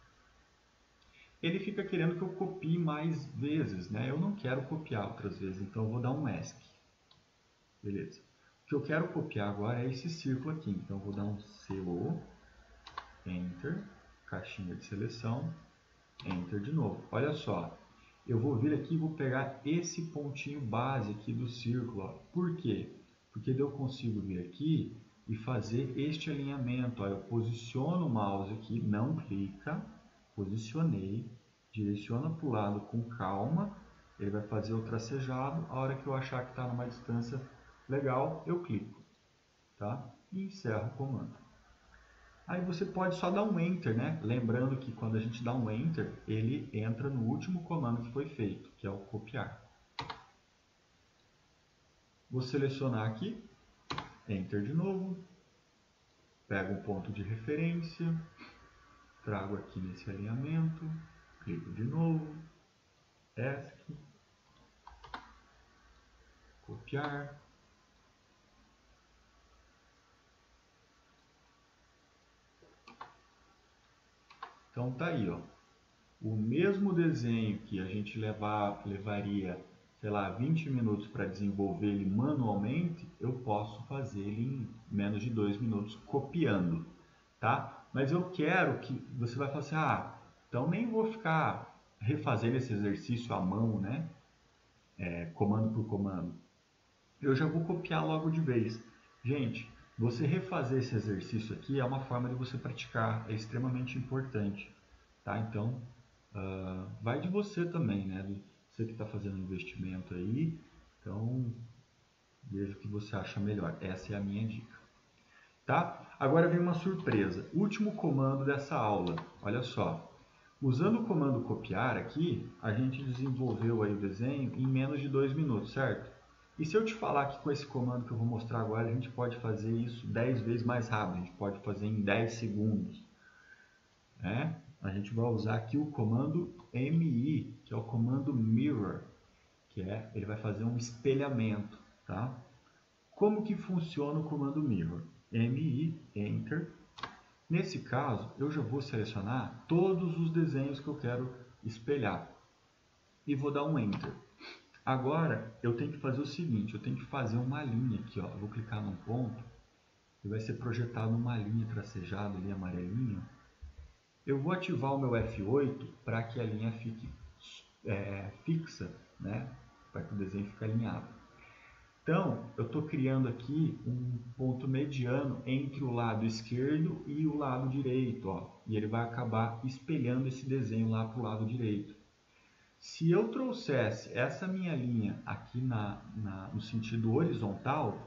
Ele fica querendo que eu copie mais vezes, né? Eu não quero copiar outras vezes, então eu vou dar um ESC. Beleza. O que eu quero copiar agora é esse círculo aqui, então eu vou dar um co, Enter, caixinha de seleção, Enter de novo. Olha só. Eu vou vir aqui e vou pegar esse pontinho base aqui do círculo. Ó. Por quê? Porque daí eu consigo vir aqui e fazer este alinhamento. Ó. Eu posiciono o mouse aqui, não clica, posicionei, direciona para o lado com calma, ele vai fazer o tracejado. A hora que eu achar que está numa distância legal, eu clico, tá? E encerro o comando. Aí você pode só dar um Enter, né? Lembrando que quando a gente dá um Enter, ele entra no último comando que foi feito, que é o copiar. Vou selecionar aqui, Enter de novo, pego um ponto de referência, trago aqui nesse alinhamento, clico de novo, ESC, copiar. Então tá aí, ó. O mesmo desenho que a gente levar, levaria sei lá, vinte minutos para desenvolver ele manualmente, eu posso fazer ele em menos de dois minutos copiando, tá? Mas eu quero que você vai falar assim, ah, então nem vou ficar refazendo esse exercício à mão, né? É, comando por comando. Eu já vou copiar logo de vez. Gente, você refazer esse exercício aqui é uma forma de você praticar, é extremamente importante, tá? Então, uh, vai de você também, né? Você que está fazendo investimento aí, então veja o que você acha melhor. Essa é a minha dica, tá? Agora vem uma surpresa. Último comando dessa aula. Olha só. Usando o comando copiar aqui, a gente desenvolveu aí o desenho em menos de dois minutos, certo? E se eu te falar que com esse comando que eu vou mostrar agora, a gente pode fazer isso dez vezes mais rápido, a gente pode fazer em dez segundos. Né? A gente vai usar aqui o comando M I, que é o comando Mirror, que é, ele vai fazer um espelhamento, tá? Como que funciona o comando Mirror? M I, Enter. Nesse caso, eu já vou selecionar todos os desenhos que eu quero espelhar e vou dar um Enter. Agora, eu tenho que fazer o seguinte, eu tenho que fazer uma linha aqui, ó. Eu vou clicar num ponto e vai ser projetado uma linha tracejada ali, amarelinha. Eu vou ativar o meu F oito para que a linha fique é, fixa, né? Para que o desenho fique alinhado. Então, eu estou criando aqui um ponto mediano entre o lado esquerdo e o lado direito, ó. E ele vai acabar espelhando esse desenho lá para o lado direito. Se eu trouxesse essa minha linha aqui na, na, no sentido horizontal,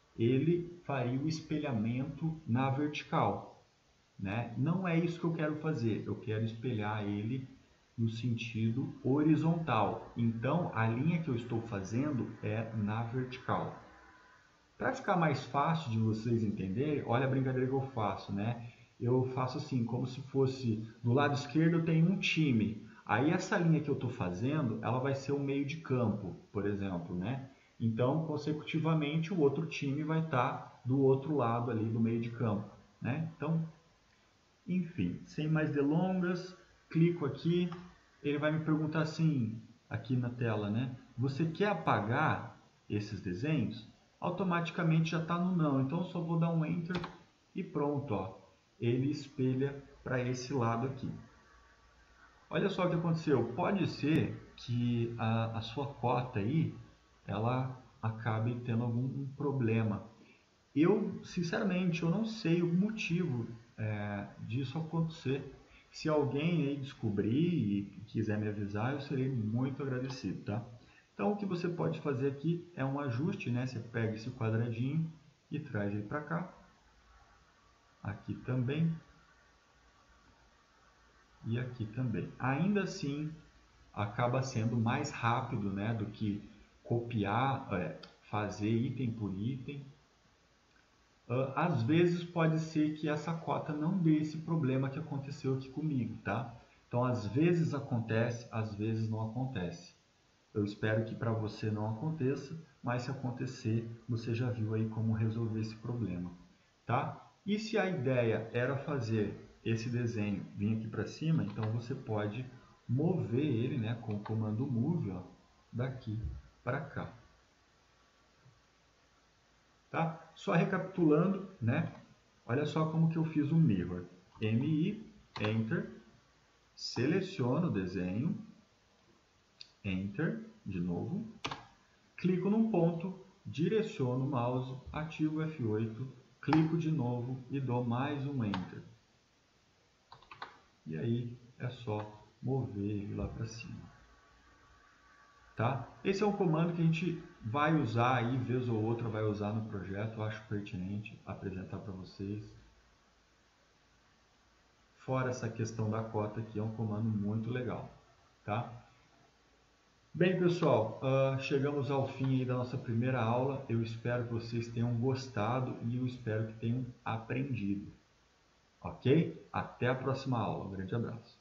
ele faria o espelhamento na vertical, né? Não é isso que eu quero fazer, eu quero espelhar ele no sentido horizontal. Então, a linha que eu estou fazendo é na vertical. Para ficar mais fácil de vocês entenderem, olha a brincadeira que eu faço, né? Eu faço assim, como se fosse do lado esquerdo eu tenho um time. Aí essa linha que eu estou fazendo, ela vai ser o meio de campo, por exemplo, né? Então, consecutivamente, o outro time vai estar do outro lado ali do meio de campo, né? Então, enfim, sem mais delongas, clico aqui, ele vai me perguntar assim, aqui na tela, né? Você quer apagar esses desenhos? Automaticamente já está no não, então eu só vou dar um Enter e pronto, ó. Ele espelha para esse lado aqui. Olha só o que aconteceu. Pode ser que a, a sua cota aí, ela acabe tendo algum problema. Eu, sinceramente, eu não sei o motivo é, disso acontecer. Se alguém aí descobrir e quiser me avisar, eu serei muito agradecido, tá? Então, o que você pode fazer aqui é um ajuste, né? Você pega esse quadradinho e traz ele para cá. Aqui também. E aqui também. Ainda assim, acaba sendo mais rápido, né, do que copiar, é, fazer item por item. Uh, às vezes pode ser que essa cota não dê esse problema que aconteceu aqui comigo, tá? Então, às vezes acontece, às vezes não acontece. Eu espero que para você não aconteça, mas se acontecer, você já viu aí como resolver esse problema, tá? E se a ideia era fazer esse desenho vir aqui para cima, então você pode mover ele, né, com o comando Move, ó, daqui para cá. Tá? Só recapitulando, né? Olha só como que eu fiz o Mirror. M I, Enter, seleciono o desenho, Enter, de novo, clico num ponto, direciono o mouse, ativo o F oito, clico de novo e dou mais um Enter. E aí é só mover ele lá para cima. Tá? Esse é um comando que a gente vai usar aí, vez ou outra vai usar no projeto, eu acho pertinente apresentar para vocês. Fora essa questão da cota aqui, é um comando muito legal, tá? Bem, pessoal, uh, chegamos ao fim aí da nossa primeira aula. Eu espero que vocês tenham gostado e eu espero que tenham aprendido. Ok? Até a próxima aula. Um grande abraço.